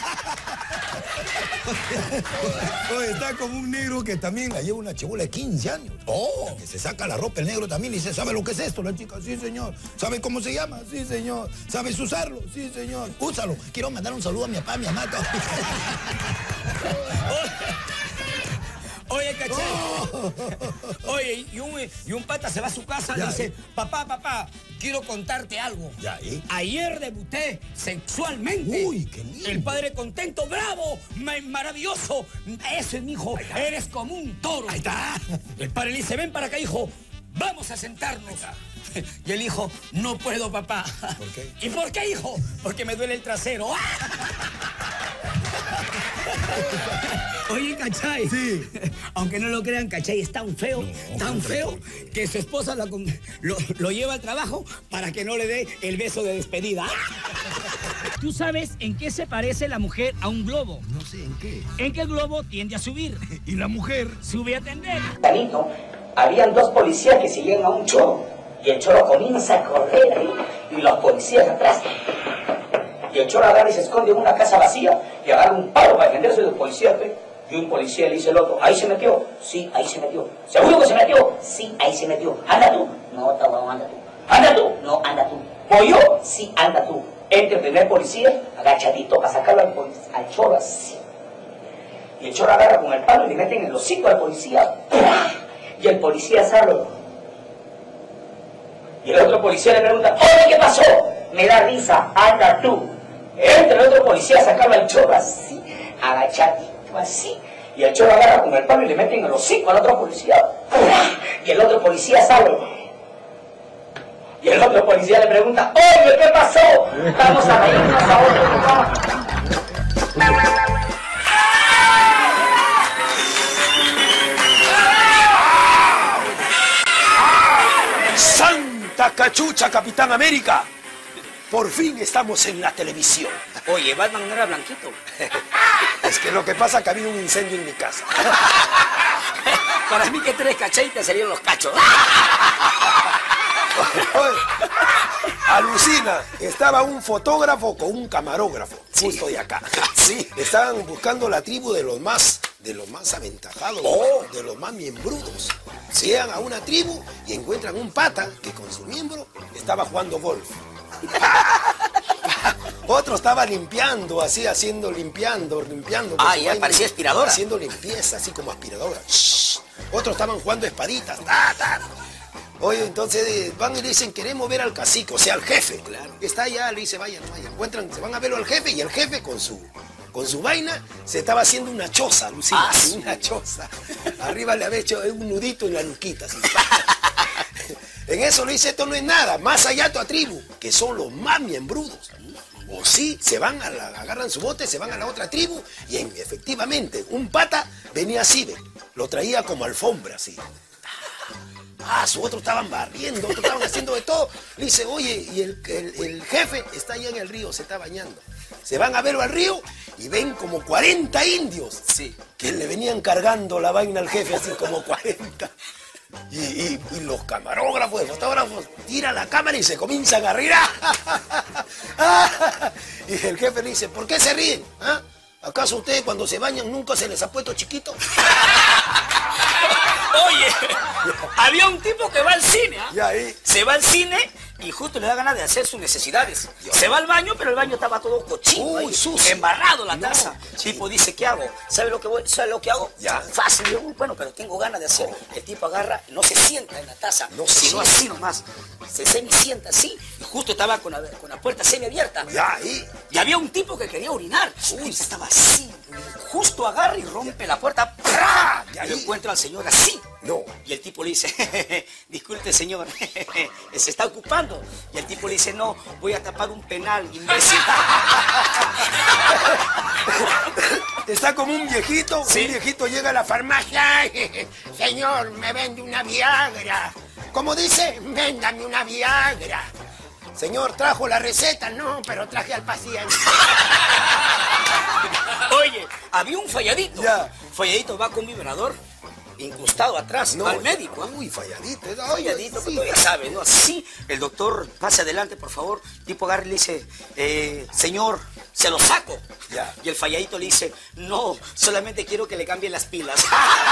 Oye, está como un negro que también la lleva una chibola de quince años. Oh, que se saca la ropa el negro también y dice: ¿sabe lo que es esto? La chica: sí, señor. ¿Sabe cómo se llama? Sí, señor. ¿Sabes usarlo? Sí, señor. Úsalo. Quiero mandar un saludo a mi papá, a mi mamá. Oye, cachai. Oh. Oye, y un, y un pata se va a su casa y dice: ¿eh? papá, papá, quiero contarte algo. Ya, ¿eh? Ayer debuté sexualmente. Uy, qué lindo. El padre contento: bravo, maravilloso. Eso es, mi hijo. Eres como un toro. Ahí está. El padre le dice: ven para acá, hijo. Vamos a sentarnos. Y el hijo: no puedo, papá. ¿Por qué? ¿Y por qué, hijo? Porque me duele el trasero. Oye, cachai. Sí. Aunque no lo crean, cachai es tan feo, no, tan feo, que su esposa lo, lo, lo lleva al trabajo para que no le dé el beso de despedida. ¿Tú sabes en qué se parece la mujer a un globo? No sé, ¿en qué? En que el globo tiende a subir. ¿Y la mujer? Sube a tender. Tanito, habían dos policías que seguían a un choro. Y el choro comienza a correr ahí, y los policías atrás. Y el choro agarra y se esconde en una casa vacía y agarra un palo para defenderse de los policías. ¿Ve? Y un policía le dice al otro: ¿ahí se metió? Sí, ahí se metió. ¿Seguro que se metió? Sí, ahí se metió. ¿Anda tú? No, no, anda tú. ¿Anda tú? No, anda tú. ¿Voy yo? Sí, anda tú. Entra el primer policía, agachadito, para sacarlo al, al choro así. Y el choro agarra con el palo y le mete en el hocico al policía. Y el policía sale. Y el otro policía le pregunta: oye, ¿qué pasó? Me da risa, anda tú. Entra el otro policía a sacarlo al choro así, agachadito así. Y el choro agarra con el palo y le mete en el hocico al otro policía. Y el otro policía sale. Y el otro policía le pregunta: oye, ¿qué pasó? Vamos a reírnos ahora. ¡Santa cachucha, Capitán América! Por fin estamos en la televisión. Oye, Batman no era blanquito. Es que lo que pasa es que ha habido un incendio en mi casa. Para mí que tres cachaitas salieron los cachos. Oye, alucina, estaba un fotógrafo con un camarógrafo, justo de acá. Sí, estaban buscando la tribu de los más, de los más aventajados, oh. de los más miembrudos. Llegan a una tribu y encuentran un pata que con su miembro estaba jugando golf. Otro estaba limpiando, así, haciendo, limpiando, limpiando. Ah, ya parecía aspiradora. Haciendo limpieza, así como aspiradora. Shh. Otros estaban jugando espaditas. Ta, ta. Oye, entonces eh, van y le dicen: queremos ver al cacique, o sea, al jefe. Claro. Está allá, le dice: vayan, vayan. Encuentran, se van a verlo al jefe y el jefe con su, con su vaina se estaba haciendo una choza, Lucía. Ah, sí. Una choza. Arriba le había hecho un nudito en la nuquita. Así. En eso le dice: esto no es nada, más allá tu tribu, que son los más miembrudos. O sí, se van a la, agarran su bote, se van a la otra tribu y en, efectivamente un pata venía así, ¿ve? Lo traía como alfombra, así. Ah, su otro estaban barriendo, otros estaban haciendo de todo. Le dice: oye, y el, el, el jefe está allá en el río, se está bañando. Se van a verlo al río y ven como cuarenta indios. Sí. Que le venían cargando la vaina al jefe, así como cuarenta. Y, y, y los camarógrafos, los fotógrafos tiran la cámara y se comienzan a reír. Y el jefe le dice, ¿por qué se ríen? ¿Ah? ¿Acaso ustedes cuando se bañan nunca se les ha puesto chiquito? Oye, había un tipo que va al cine, ¿ah? Ya, ahí. Se va al cine y justo le da ganas de hacer sus necesidades. Se va al baño, pero el baño estaba todo cochino. Uy, ahí, sucio. embarrado la No, taza. El sí. tipo dice, ¿qué hago? ¿Sabe lo que voy? ¿Sabe lo que hago? Ya. Fácil. Yo, bueno, pero tengo ganas de hacer. El tipo agarra, no se sienta en la taza, No se sino sienta. así nomás. Se semi sienta así y justo estaba con la, con la puerta semi abierta. Ya, ahí. Y había un tipo que quería orinar. Uy, estaba así. Justo agarra y rompe la puerta. ¡Pra! Y Y ahí. lo encuentra al señor así. No. Y el tipo le dice, disculpe señor, se está ocupando. Y el tipo le dice, no, voy a tapar un penal, imbécil. Está como un viejito. Sí. Un viejito llega a la farmacia. Señor, me vende una Viagra. ¿Cómo dice? Véndame una Viagra. Señor, ¿trajo la receta? No, pero traje al paciente. Oye, había un falladito. Ya. Falladito va con vibrador, incrustado atrás, No, al médico. ¿ah? Uy, falladito. Falladito, Sí. pero ya sabe, ¿no? Así, el doctor, pase adelante, por favor. Tipo agarra y le dice, eh, señor, se lo saco. Ya. Y el falladito le dice, no, solamente quiero que le cambien las pilas.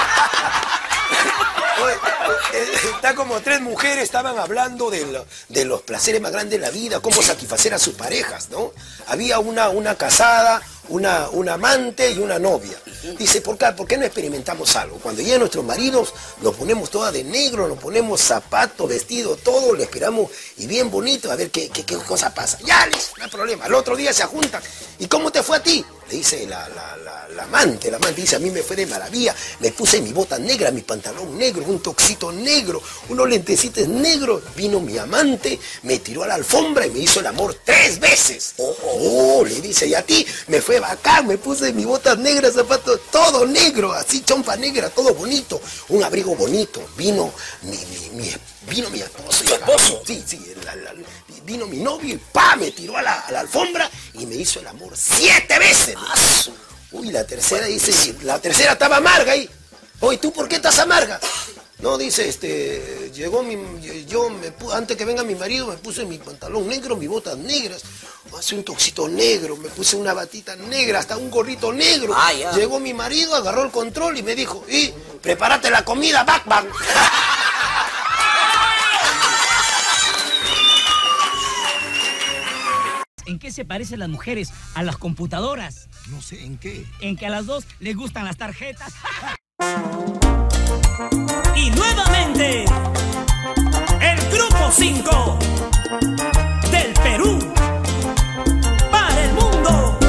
Oye, eh, está como tres mujeres estaban hablando de, lo- de los placeres más grandes de la vida, cómo satisfacer a sus parejas, ¿no? Había una, una casada, una, una amante y una novia. Dice, ¿por qué, ¿por qué no experimentamos algo? Cuando llegan nuestros maridos, nos ponemos todas de negro, nos ponemos zapatos, vestidos, todo, le esperamos y bien bonito, a ver qué, qué, qué cosa pasa. Ya, listo, no hay problema. Al otro día se juntan. ¿Y cómo te fue a ti? Le dice la, la, la, la amante, la amante dice, a mí me fue de maravilla, me puse mi bota negra, mi pantalón negro, un toxito negro, unos lentecitos negros, vino mi amante, me tiró a la alfombra y me hizo el amor tres veces. Oh, oh, oh, le dice, y a ti me fue bacán, me puse mi botas negras, zapatos, todo negro, así chompa negra, todo bonito, un abrigo bonito, vino mi, mi, mi, vino mi esposo. ¿Tu esposo? Sí, sí, la, la, vino mi novio y pa, me tiró a la, a la alfombra y me hizo el amor siete veces. Uy, la tercera dice, la tercera estaba amarga ahí. Oye, ¿tú por qué estás amarga? No, dice, este, llegó mi, yo, me, pu- antes que venga mi marido, me puse mi pantalón negro, mis botas negras, hace un toxito negro, me puse una batita negra, hasta un gorrito negro. Ah, ya. Llegó mi marido, agarró el control y me dijo, y prepárate la comida, Batman. ¿En qué se parecen las mujeres a las computadoras? No sé, ¿en qué? En que a las dos les gustan las tarjetas. Y nuevamente, el grupo cinco del Perú para el mundo.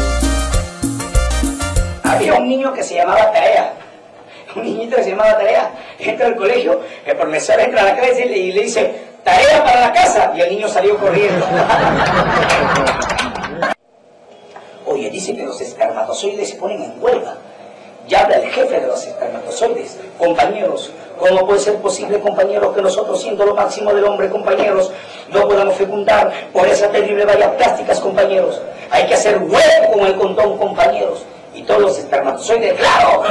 Había un niño que se llamaba Tarea. Un niñito que se llamaba Tarea. Entra al colegio, el profesor entra a la clase y le, y le dice, tarea para la casa. Y el niño salió corriendo. Oye, dice que los espermatozoides se ponen en huelga. Ya habla el jefe de los espermatozoides. Compañeros, ¿cómo puede ser posible, compañeros, que nosotros, siendo lo máximo del hombre, compañeros, no podamos fecundar por esa terrible valla plásticas, compañeros? Hay que hacer hueco con el condón, compañeros. Y todos los espermatozoides, ¡claro!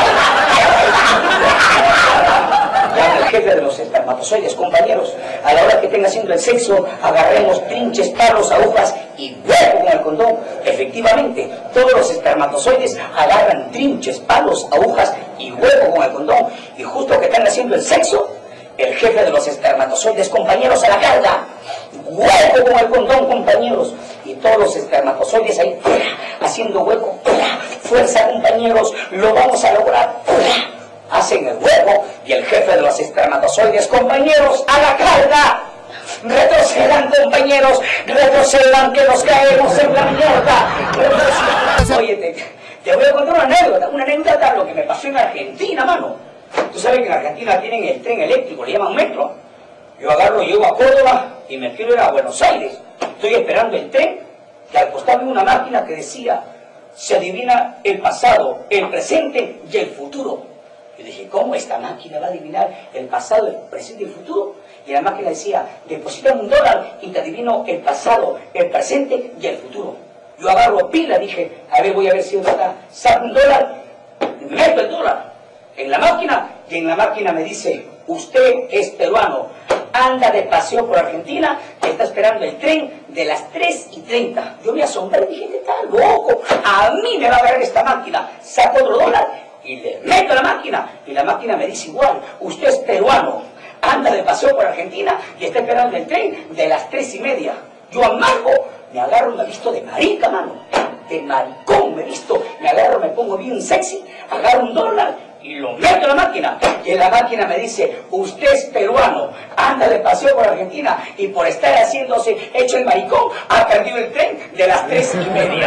Ya habla el jefe de los espermatozoides, compañeros. A la hora que estén haciendo el sexo, agarremos trinches, palos, agujas y hueco con el condón. Efectivamente, todos los espermatozoides agarran trinches, palos, agujas y hueco con el condón. Y justo que están haciendo el sexo, el jefe de los espermatozoides, compañeros, a la carga. Hueco con el condón, compañeros. Y todos los espermatozoides ahí, haciendo hueco. Fuerza, compañeros, lo vamos a lograr. Hacen el hueco y el jefe de los espermatozoides, compañeros, a la carga. Retrocedan, compañeros, retrocedan, que nos caemos en la mierda. Retrocedan. Oye, te, te voy a contar una anécdota, una anécdota de lo que me pasó en Argentina, mano. Tú sabes que en Argentina tienen el tren eléctrico, le llaman metro. Yo agarro, llego a Córdoba y me quiero ir a Buenos Aires. Estoy esperando el tren, que al costado había una máquina que decía, se adivina el pasado, el presente y el futuro. Yo dije, ¿cómo esta máquina va a adivinar el pasado, el presente y el futuro? Y la máquina decía, depositame un dólar y te adivino el pasado, el presente y el futuro. Yo agarro pila, dije, a ver, voy a ver si es verdad. Saco un dólar, meto el dólar en la máquina y en la máquina me dice, usted es peruano, anda de paseo por Argentina, que está esperando el tren de las tres y treinta. Yo me asombré y dije, está loco, a mí me va a agarrar esta máquina. Saco otro dólar y le meto a la máquina. Y la máquina me dice igual, usted es peruano, anda de paseo por Argentina y está esperando el tren de las tres y media. Yo amargo, me agarro y me visto de marica, mano. De maricón me visto, me agarro, me pongo bien sexy, agarro un dólar y lo meto en la máquina. Y en la máquina me dice, usted es peruano, anda de paseo por Argentina y por estar haciéndose hecho el maricón, ha perdido el tren de las tres y media.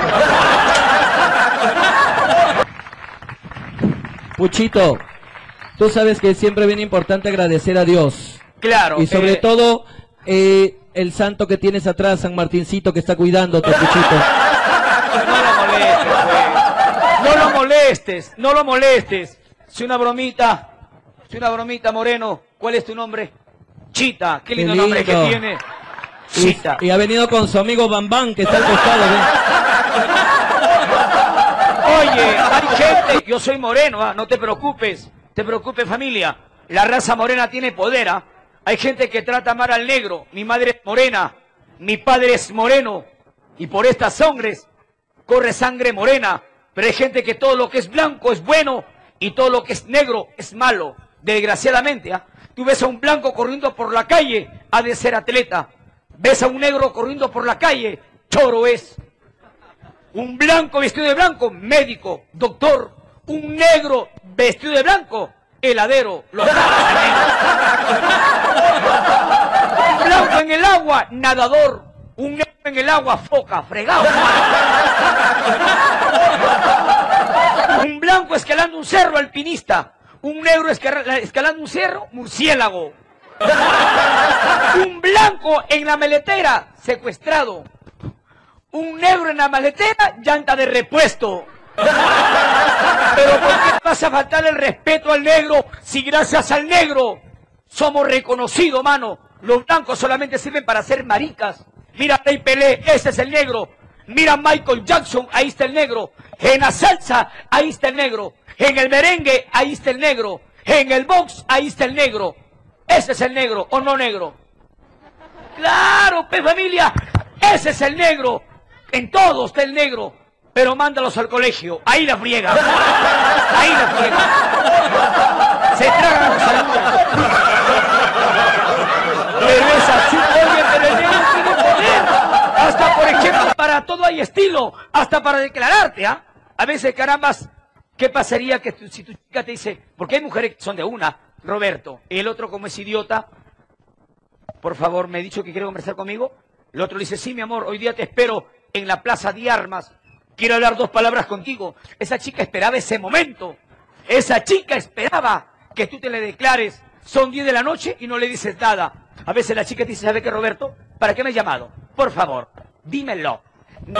Puchito, tú sabes que siempre es bien importante agradecer a Dios. Claro. Y sobre eh, todo, eh, el santo que tienes atrás, San Martincito, que está cuidándote, Puchito. No lo molestes, pues. No lo molestes, no lo molestes. Si una bromita, si una bromita, Moreno, ¿cuál es tu nombre? Chita, qué lindo, Qué nombre que lindo. tiene. Chita. Y, y ha venido con su amigo Bambán, que está al costado, ¿ves? Oye, hay gente, yo soy moreno, ¿ah? No te preocupes, te preocupes, familia. La raza morena tiene poder, ¿ah? Hay gente que trata mal al negro. Mi madre es morena, mi padre es moreno, y por estas sangres corre sangre morena. Pero hay gente que todo lo que es blanco es bueno y todo lo que es negro es malo. Desgraciadamente, ¿ah? Tú ves a un blanco corriendo por la calle, ha de ser atleta. Ves a un negro corriendo por la calle, choro es. Un blanco vestido de blanco, médico, doctor. Un negro vestido de blanco, heladero. Los un blanco en el agua, nadador. Un negro en el agua, foca, fregado. Un blanco escalando un cerro, alpinista. Un negro escalando un cerro, murciélago. Un blanco en la maletera, secuestrado. Un negro en la maletera, llanta de repuesto. Pero ¿por qué vas a faltar el respeto al negro si gracias al negro somos reconocidos, mano? Los blancos solamente sirven para hacer maricas. Mira Rey Pelé, ese es el negro. Mira Michael Jackson, ahí está el negro. En la salsa, ahí está el negro. En el merengue, ahí está el negro. En el box, ahí está el negro. Ese es el negro, ¿o no negro? Claro, pe familia, ese es el negro. En todo está el negro. Pero mándalos al colegio, ahí la friega. Ahí la friega. Se tragan los alumnos. Pero es así, oye, pero el negro tiene poder. Hasta, por ejemplo, para todo hay estilo. Hasta para declararte, ¿ah? ¿eh? A veces, carambas, ¿qué pasaría que tu, si tu chica te dice, porque hay mujeres que son de una, Roberto, y el otro como es idiota, por favor, me ha dicho que quiere conversar conmigo? El otro le dice, sí, mi amor, hoy día te espero en la plaza de armas. Quiero hablar dos palabras contigo. Esa chica esperaba ese momento. Esa chica esperaba que tú te le declares. Son diez de la noche y no le dices nada. A veces la chica te dice, ¿sabe qué, Roberto? ¿Para qué me has llamado? Por favor, dímelo. Dímelo,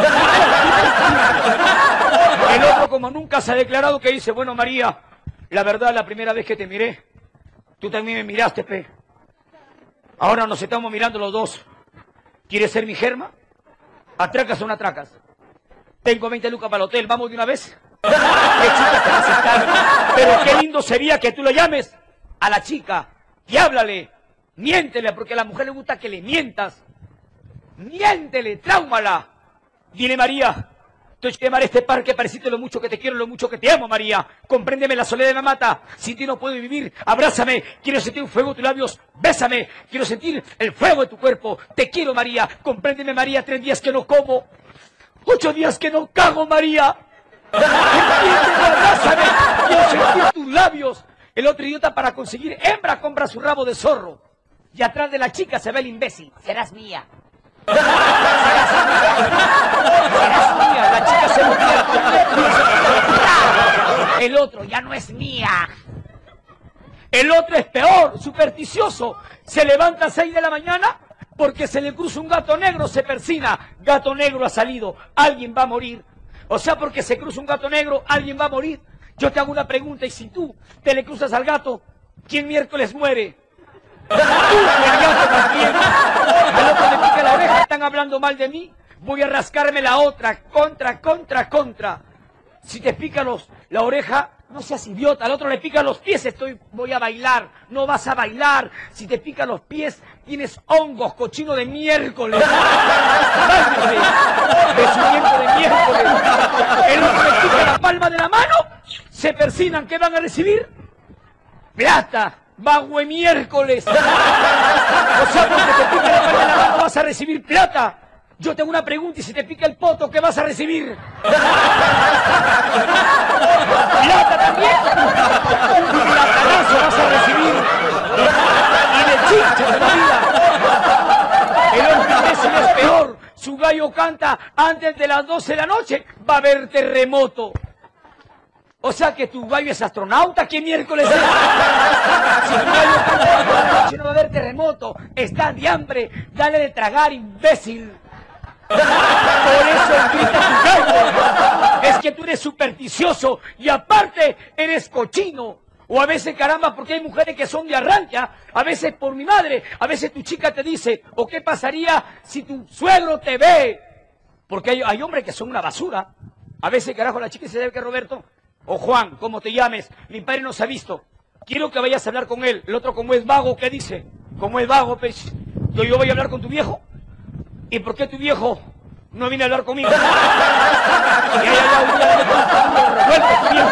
dímelo. El otro, como nunca se ha declarado, que dice, bueno, María, la verdad, la primera vez que te miré, tú también me miraste, pe. Ahora nos estamos mirando los dos. ¿Quieres ser mi germa? ¿Atracas o no atracas? Tengo veinte lucas para el hotel, ¿vamos de una vez? ¿Qué chica te va a aceptar? Pero qué lindo sería que tú lo llames a la chica y háblale, miéntele, porque a la mujer le gusta que le mientas. Miéntele, tráumala. Dile, María, te voy a llamar a este parque para decirte lo mucho que te quiero, lo mucho que te amo, María. Compréndeme, la soledad me mata. Sin ti no puedo vivir. Abrázame. Quiero sentir un fuego en tus labios. Bésame. Quiero sentir el fuego de tu cuerpo. Te quiero, María. Compréndeme, María. Tres días que no como. Ocho días que no cago, María. Entiéndeme, abrázame. Quiero sentir tus labios. El otro idiota, para conseguir hembra, compra su rabo de zorro. Y atrás de la chica se ve el imbécil. Serás mía. Serás mía. Serás mía. La chica se voltea. El otro ya no es mía. El otro es peor, supersticioso. Se levanta a seis de la mañana porque se le cruza un gato negro, se persina. Gato negro ha salido, alguien va a morir. O sea, porque se cruza un gato negro, alguien va a morir. Yo te hago una pregunta, y si tú te le cruzas al gato, ¿quién miércoles muere? Tú, el gato también. Al otro le pica la oreja, están hablando mal de mí. Voy a rascarme la otra, contra, contra, contra. Si te pica los, la oreja, No seas idiota, al otro le pican los pies, estoy, voy a bailar. No vas a bailar. Si te pican los pies, tienes hongos, cochino de miércoles. Báñate de su tiempo de miércoles. El otro le pica la palma de la mano, se persinan. ¿Qué van a recibir? Plata. Bagüe miércoles. O sea, porque te pica la palma de la mano vas a recibir plata. Yo tengo una pregunta, y si te pica el poto, ¿qué vas a recibir? ¿Plata también? Un platanazo vas a recibir. Y de chincha de la vida. El hombre imbécil es peor. Su gallo canta antes de las doce de la noche, va a haber terremoto. O sea que tu gallo es astronauta, ¿qué miércoles es? Si tu gallo canta antes de la noche no va a haber terremoto. Estás de hambre, dale de tragar, imbécil. Por eso grita tu gallo. Es que tú eres supersticioso y aparte eres cochino. O a veces, caramba, porque hay mujeres que son de arranca, a veces por mi madre, a veces tu chica te dice, ¿o qué pasaría si tu suegro te ve? Porque hay, hay hombres que son una basura. A veces, carajo, la chica se debe que Roberto, o Juan, como te llames, mi padre nos ha visto. Quiero que vayas a hablar con él. El otro, como es vago, ¿qué dice? Como es vago, pues, yo, yo voy a hablar con tu viejo. ¿Y por qué tu viejo no viene a hablar conmigo? Y ahí allá un día resuelve tu viejo.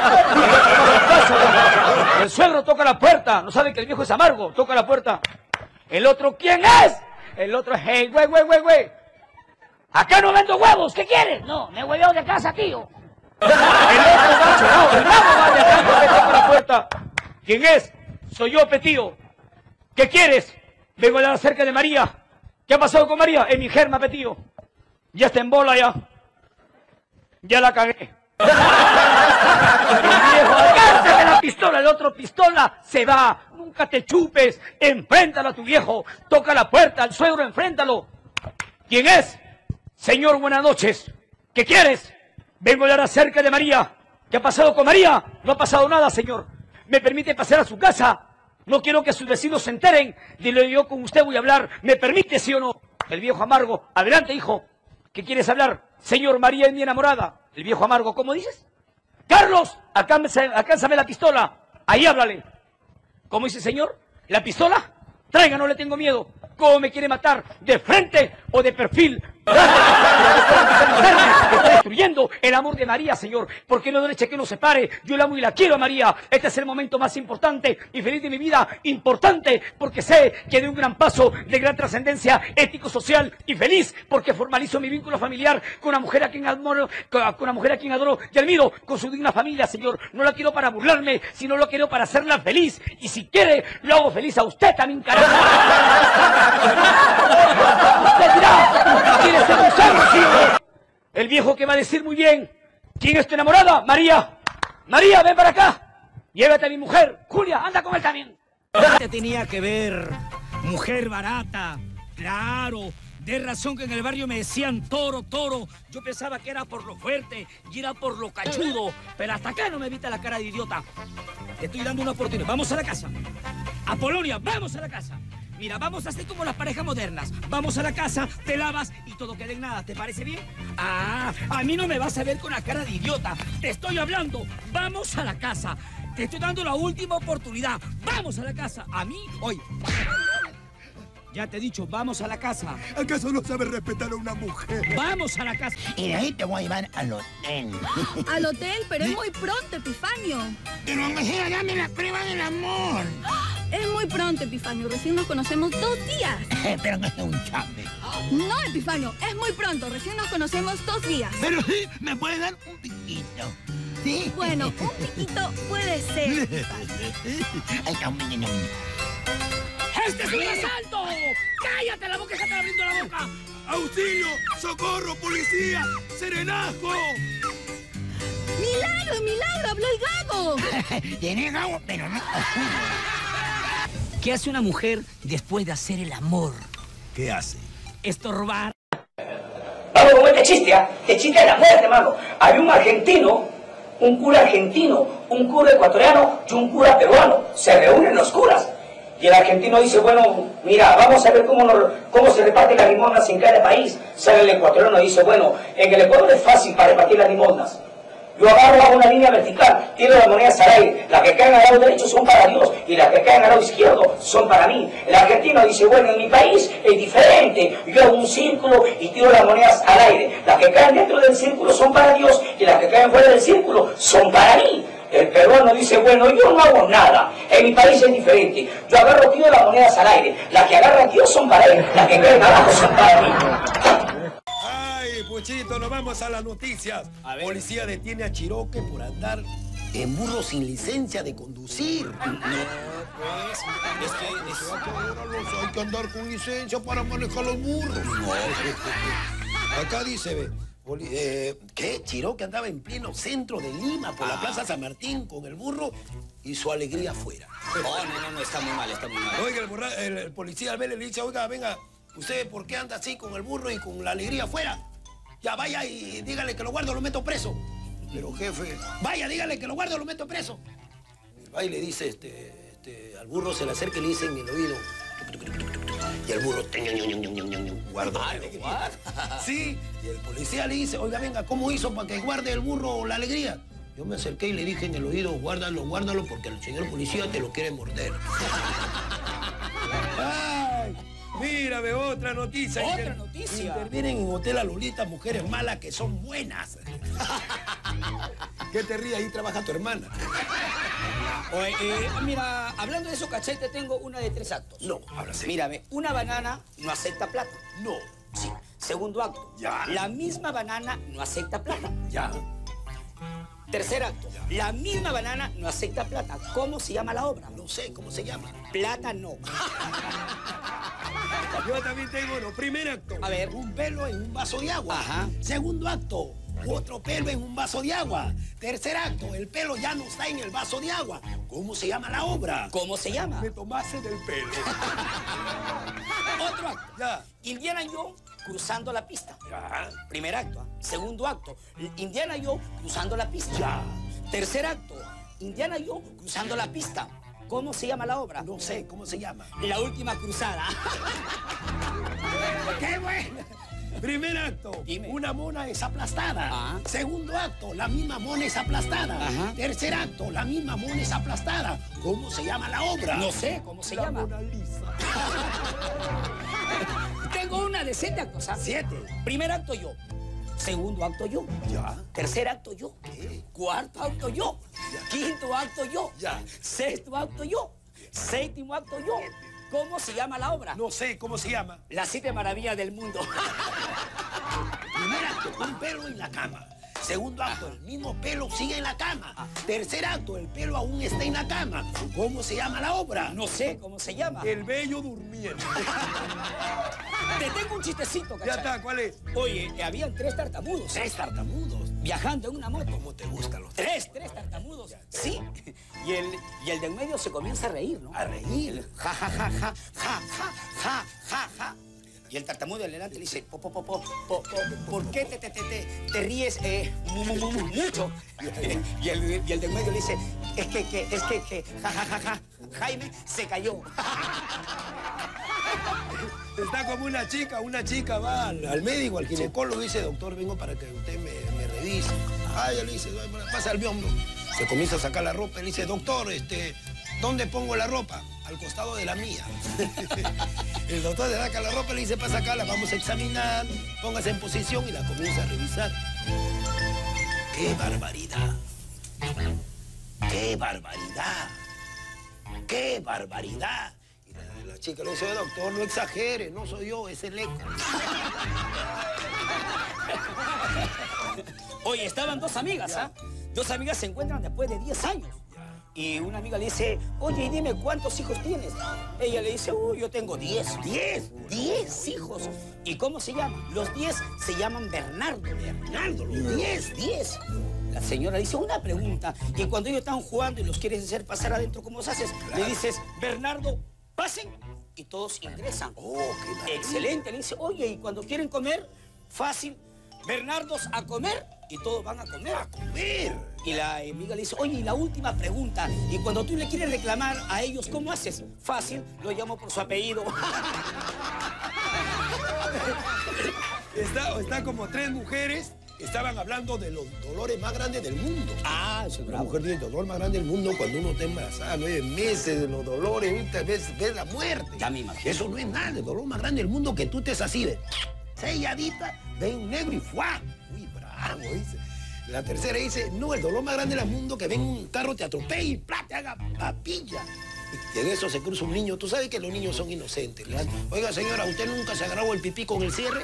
El suegro toca la puerta, no sabe que el viejo es amargo, toca la puerta. El otro, ¿quién es? El otro, hey, güey, güey, güey, güey. Acá no vendo huevos, ¿qué quieres? No, me hueveo de casa, tío. El otro macho, no, el mago va de acá, que toca la puerta. ¿Quién es? Soy yo, petío. ¿Qué quieres? Vengo a hablar acerca de María. ¿Qué ha pasado con María? Es mi germa, petío. Ya está en bola ya. Ya la cagué. El viejo, alcánzate la pistola, el otro pistola, se va. Nunca te chupes. Enfréntalo a tu viejo. Toca la puerta, al suegro, enfréntalo. ¿Quién es? Señor, buenas noches. ¿Qué quieres? Vengo a hablar acerca de María. ¿Qué ha pasado con María? No ha pasado nada, señor. ¿Me permite pasar a su casa? No quiero que sus vecinos se enteren. Dile, yo con usted voy a hablar. ¿Me permite, sí o no? El viejo amargo. Adelante, hijo. ¿Qué quieres hablar? Señor, María es mi enamorada. El viejo amargo. ¿Cómo dices? Carlos, alcánzame, alcánzame la pistola. Ahí háblale. ¿Cómo dice, señor? ¿La pistola? Traiga, no le tengo miedo. ¿Cómo me quiere matar? ¿De frente o de perfil? Está destruyendo el amor de María, señor. ¿Por qué no derecha que nos separe? Yo la amo y la quiero a María. Este es el momento más importante y feliz de mi vida. Importante porque sé que de un gran paso de gran trascendencia ético-social y feliz porque formalizo mi vínculo familiar con una mujer a quien adoro, con una mujer a quien adoro y admiro, con su digna familia, señor. No la quiero para burlarme, sino lo quiero para hacerla feliz. Y si quiere, lo hago feliz a usted también, carajo. Usted dirá, ¿quiere ser un santo, sí o no? El viejo que va a decir muy bien, ¿quién es tu enamorada? María. María, ven para acá. Llévate a mi mujer. Julia, anda con él también. Te tenía que ver, mujer barata, claro. De razón que en el barrio me decían toro, toro. Yo pensaba que era por lo fuerte y era por lo cachudo. Pero hasta acá no me evita la cara de idiota. Te estoy dando una oportunidad. Vamos a la casa. A Polonia, vamos a la casa. Mira, vamos a hacer como las parejas modernas. Vamos a la casa, te lavas y todo queda en nada. ¿Te parece bien? Ah, a mí no me vas a ver con la cara de idiota. Te estoy hablando. Vamos a la casa. Te estoy dando la última oportunidad. Vamos a la casa. A mí, oye. Ya te he dicho, vamos a la casa. ¿Acaso no sabes respetar a una mujer? Vamos a la casa. Y de ahí te voy a llevar al hotel. Al hotel, pero es muy pronto, Epifanio. Pero aunque sea, dame la prueba del amor. Es muy pronto, Epifanio. Recién nos conocemos dos días. Pero no es un chambe. No, Epifanio, es muy pronto. Recién nos conocemos dos días. Pero sí, me puedes dar un piquito. ¿Sí? Bueno, un piquito puede ser. Ay, no, no, no. ¡Este es un asalto! ¡Cállate la boca, déjate abriendo la boca! ¡Auxilio! ¡Socorro, policía! ¡Serenazo! ¡Milagro, milagro! ¡Habló el gago! Tiene gago, pero no. ¿Qué hace una mujer después de hacer el amor? ¿Qué hace? Estorbar. Vamos con este chiste, ¿ah? Este chiste de la muerte, hermano. Hay un argentino, un cura argentino, un cura ecuatoriano y un cura peruano. Se reúnen los curas. Y el argentino dice, bueno, mira, vamos a ver cómo, nos, cómo se reparten las limosnas en cada país. Sale el ecuatoriano y dice, bueno, en el Ecuador es fácil para repartir las limosnas. Yo agarro, hago una línea vertical, tiro las monedas al aire. Las que caen al lado derecho son para Dios y las que caen al lado izquierdo son para mí. El argentino dice, bueno, en mi país es diferente. Yo hago un círculo y tiro las monedas al aire. Las que caen dentro del círculo son para Dios y las que caen fuera del círculo son para mí. El peruano dice, bueno, yo no hago nada. En mi país es diferente. Yo agarro, tiro las monedas al aire. Las que agarran Dios son para él. Las que caen abajo son para mí. Puchito, nos vamos a las noticias. A Policía detiene a Chiroque por andar en burro sin licencia de conducir. No, pues, es que es... hay que andar con licencia para manejar los burros. No. Acá dice, ve, poli, eh, ¿qué? Chiroque andaba en pleno centro de Lima, por ah. la Plaza San Martín, con el burro y su alegría afuera. No, no, no, no, está muy mal, está muy mal. Oiga, el, borra, el, el policía al verle le dice, oiga, venga, ¿usted por qué anda así con el burro y con la alegría afuera? Ya vaya y dígale que lo guardo, lo meto preso. Pero jefe, vaya, dígale que lo guardo, lo meto preso. Va y le dice, este, este, al burro se le acerca y le dice en el oído. Y el burro, guarda. Ah, ¿lo guarda? Sí, y el policía le dice, oiga, venga, ¿cómo hizo para que guarde el burro la alegría? Yo me acerqué y le dije en el oído, guárdalo, guárdalo, porque el señor policía te lo quiere morder. ¡Ay! Mira, ve otra noticia. Otra Inter noticia. Intervienen en Hotel a Lolita mujeres malas que son buenas. ¿Qué te ríes? Ahí trabaja tu hermana. Oye, eh, mira, hablando de eso, cachete, tengo una de tres actos. No, ahora sí. Mírame, una banana no acepta plata. No. Sí. Segundo acto. Ya. La misma banana no acepta plata. Ya. Tercer acto. La misma banana no acepta plata. ¿Cómo se llama la obra? No sé, ¿cómo se llama? Plata no. Yo también tengo uno. Primer acto. A ver. Un pelo en un vaso de agua. Ajá. Segundo acto. Otro pelo en un vaso de agua. Tercer acto. El pelo ya no está en el vaso de agua. ¿Cómo se llama la obra? ¿Cómo se llama? Me tomaste del pelo. Otro acto. Ya. Indiana Jones cruzando la pista. Ya. Primer acto. ¿eh? Segundo acto. Indiana Jones cruzando la pista. Ya. Tercer acto. Indiana Jones cruzando la pista. ¿Cómo se llama la obra? No sé, ¿cómo se llama? La última cruzada. ¡Qué bueno! Primer acto, Dime. Una mona es aplastada. Ajá. Segundo acto, la misma mona es aplastada. Ajá. Tercer acto, la misma mona es aplastada. ¿Cómo se llama la obra? No sé, ¿cómo se la llama? Mona Lisa. Tengo una de siete actos, ¿ah? Siete. Primer acto yo. Segundo acto yo. Ya. Tercer acto yo. ¿Qué? Cuarto acto yo. Ya. Quinto acto yo. Ya. Sexto acto yo. Séptimo acto yo. ¿Cómo se llama la obra? No sé, ¿cómo se llama? Las siete maravillas del mundo. Primer acto, un pelo en la cama. Segundo acto, el mismo pelo sigue en la cama. Tercer acto, el pelo aún está en la cama. ¿Cómo se llama la obra? No sé cómo se llama. El bello durmiendo. Te tengo un chistecito, ¿cachai? Ya está, ¿cuál es? Oye, eh, habían tres tartamudos. Tres tartamudos. Viajando en una moto. ¿Cómo te gustan los Tres, tres tartamudos. Sí. Y el, y el de en medio se comienza a reír, ¿no? A reír. Ja, ja, ja, ja, ja, ja, ja, ja, ja. Y el tartamudo del delante le dice, po, po, po, po, po, po, ¿por qué te, te, te, te, te ríes eh, mu, mu, mu, mu, mucho? Y el, y el de en medio le dice, es que, que, es que, que, ja, ja, ja, ja, Jaime se cayó. Está como una chica, una chica va al, al médico, al ginecólogo, y dice, doctor, vengo para que usted me, me revise. Ah, ya le dice, pasa al biombo. Se comienza a sacar la ropa y le dice, doctor, este, ¿dónde pongo la ropa? Al costado de la mía. El doctor le saca la ropa y le dice, pasa acá, la vamos a examinar, póngase en posición y la comienza a revisar. ¡Qué barbaridad! ¡Qué barbaridad! ¡Qué barbaridad! Y la, la chica le dice, doctor, no exagere, no soy yo, es el eco. Oye, estaban dos amigas, ¿ah? Dos amigas se encuentran después de diez años. Y una amiga le dice, oye, y dime, ¿cuántos hijos tienes? Ella le dice, uy, yo tengo diez. ¿Diez? ¿Diez hijos? ¿Y cómo se llaman? Los diez se llaman Bernardo. Bernardo, los diez. Diez. La señora dice, una pregunta. Y cuando ellos están jugando y los quieres hacer pasar adentro, ¿cómo se haces? Le dices, Bernardo, pasen. Y todos ingresan. Oh, qué maravilla. Excelente. Le dice, oye, y cuando quieren comer, fácil. Bernardos a comer. Y todos van a comer. ¡A comer! Y la amiga le dice, oye, y la última pregunta. Y cuando tú le quieres reclamar a ellos, ¿cómo haces? Fácil, lo llamo por su apellido. Está, está como tres mujeres estaban hablando de los dolores más grandes del mundo. Ah, eso es La bravo. mujer tiene el dolor más grande del mundo cuando uno está embarazada, nueve meses de los dolores, ¿viste? ves, ves la muerte. Ya me imagino. Eso no es nada, el dolor más grande del mundo que tú estés así de selladita, ven un negro y ¡fuá! Uy, bravo, dice. La tercera dice, no, el dolor más grande del mundo que ven un carro, te atropelle y ¡plá! Te haga papilla. Y en eso se cruza un niño. Tú sabes que los niños son inocentes, ¿verdad? Oiga, señora, ¿usted nunca se agarró el pipí con el cierre?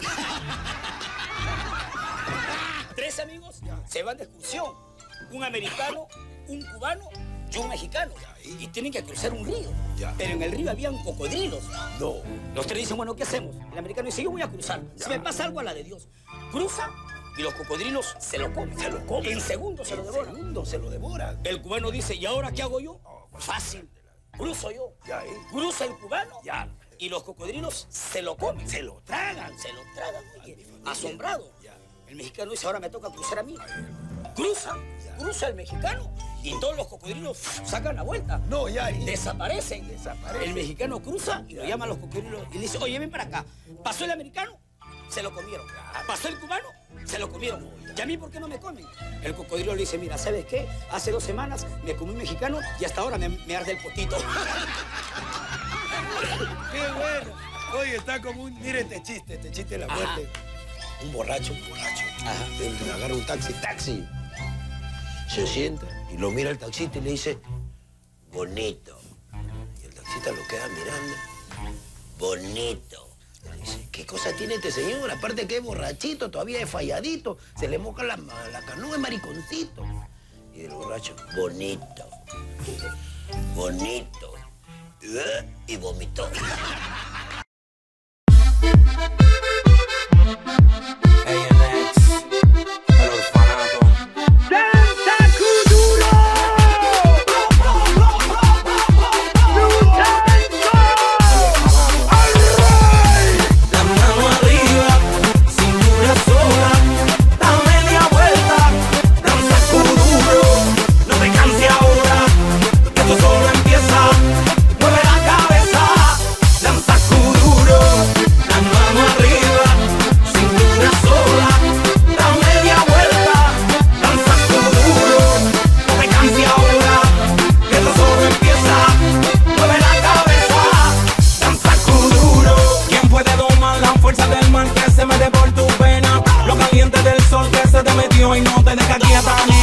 Tres amigos se van de excursión. Un americano, un cubano y un mexicano. Y tienen que cruzar un río. Ya. Pero en el río habían cocodrilos. No. Los tres dicen, bueno, ¿qué hacemos? El americano dice, yo voy a cruzar. Si me pasa algo, a la de Dios. Cruza y los cocodrilos se lo comen. Se lo comen. En segundos se lo En devoran. segundos se lo devoran. El cubano dice, ¿y ahora qué hago yo? Fácil. Cruzo yo. Ya, ¿eh? Cruza el cubano. Ya. Y los cocodrilos se lo comen. Se lo tragan. Se lo tragan, oye. Asombrado. Ya. El mexicano dice, ahora me toca cruzar a mí. Cruza, cruza el mexicano y todos los cocodrilos sacan la vuelta. No, ya. ¿eh? Desaparecen. Desaparecen. El mexicano cruza y lo llaman los cocodrilos y le dice, oye, ven para acá. Pasó el americano, se lo comieron. Pasó el cubano, se lo comieron. ¿Y a mí por qué no me comen? El cocodrilo le dice, mira, ¿sabes qué? Hace dos semanas me comí un mexicano y hasta ahora me, me arde el potito. ¡Qué bueno! Oye, está como un... Mire este chiste, este chiste de la muerte. Un borracho, un borracho. Él agarra un taxi, taxi. Se sienta y lo mira el taxista y le dice, bonito. Y el taxista lo queda mirando. Bonito. Le dice, ¿qué cosa tiene este señor? Aparte que es borrachito, todavía es falladito. Se le moja la, la canoa, es mariconcito. Y el borracho, bonito. Bonito. Y vomitó. Y no te deja quieta.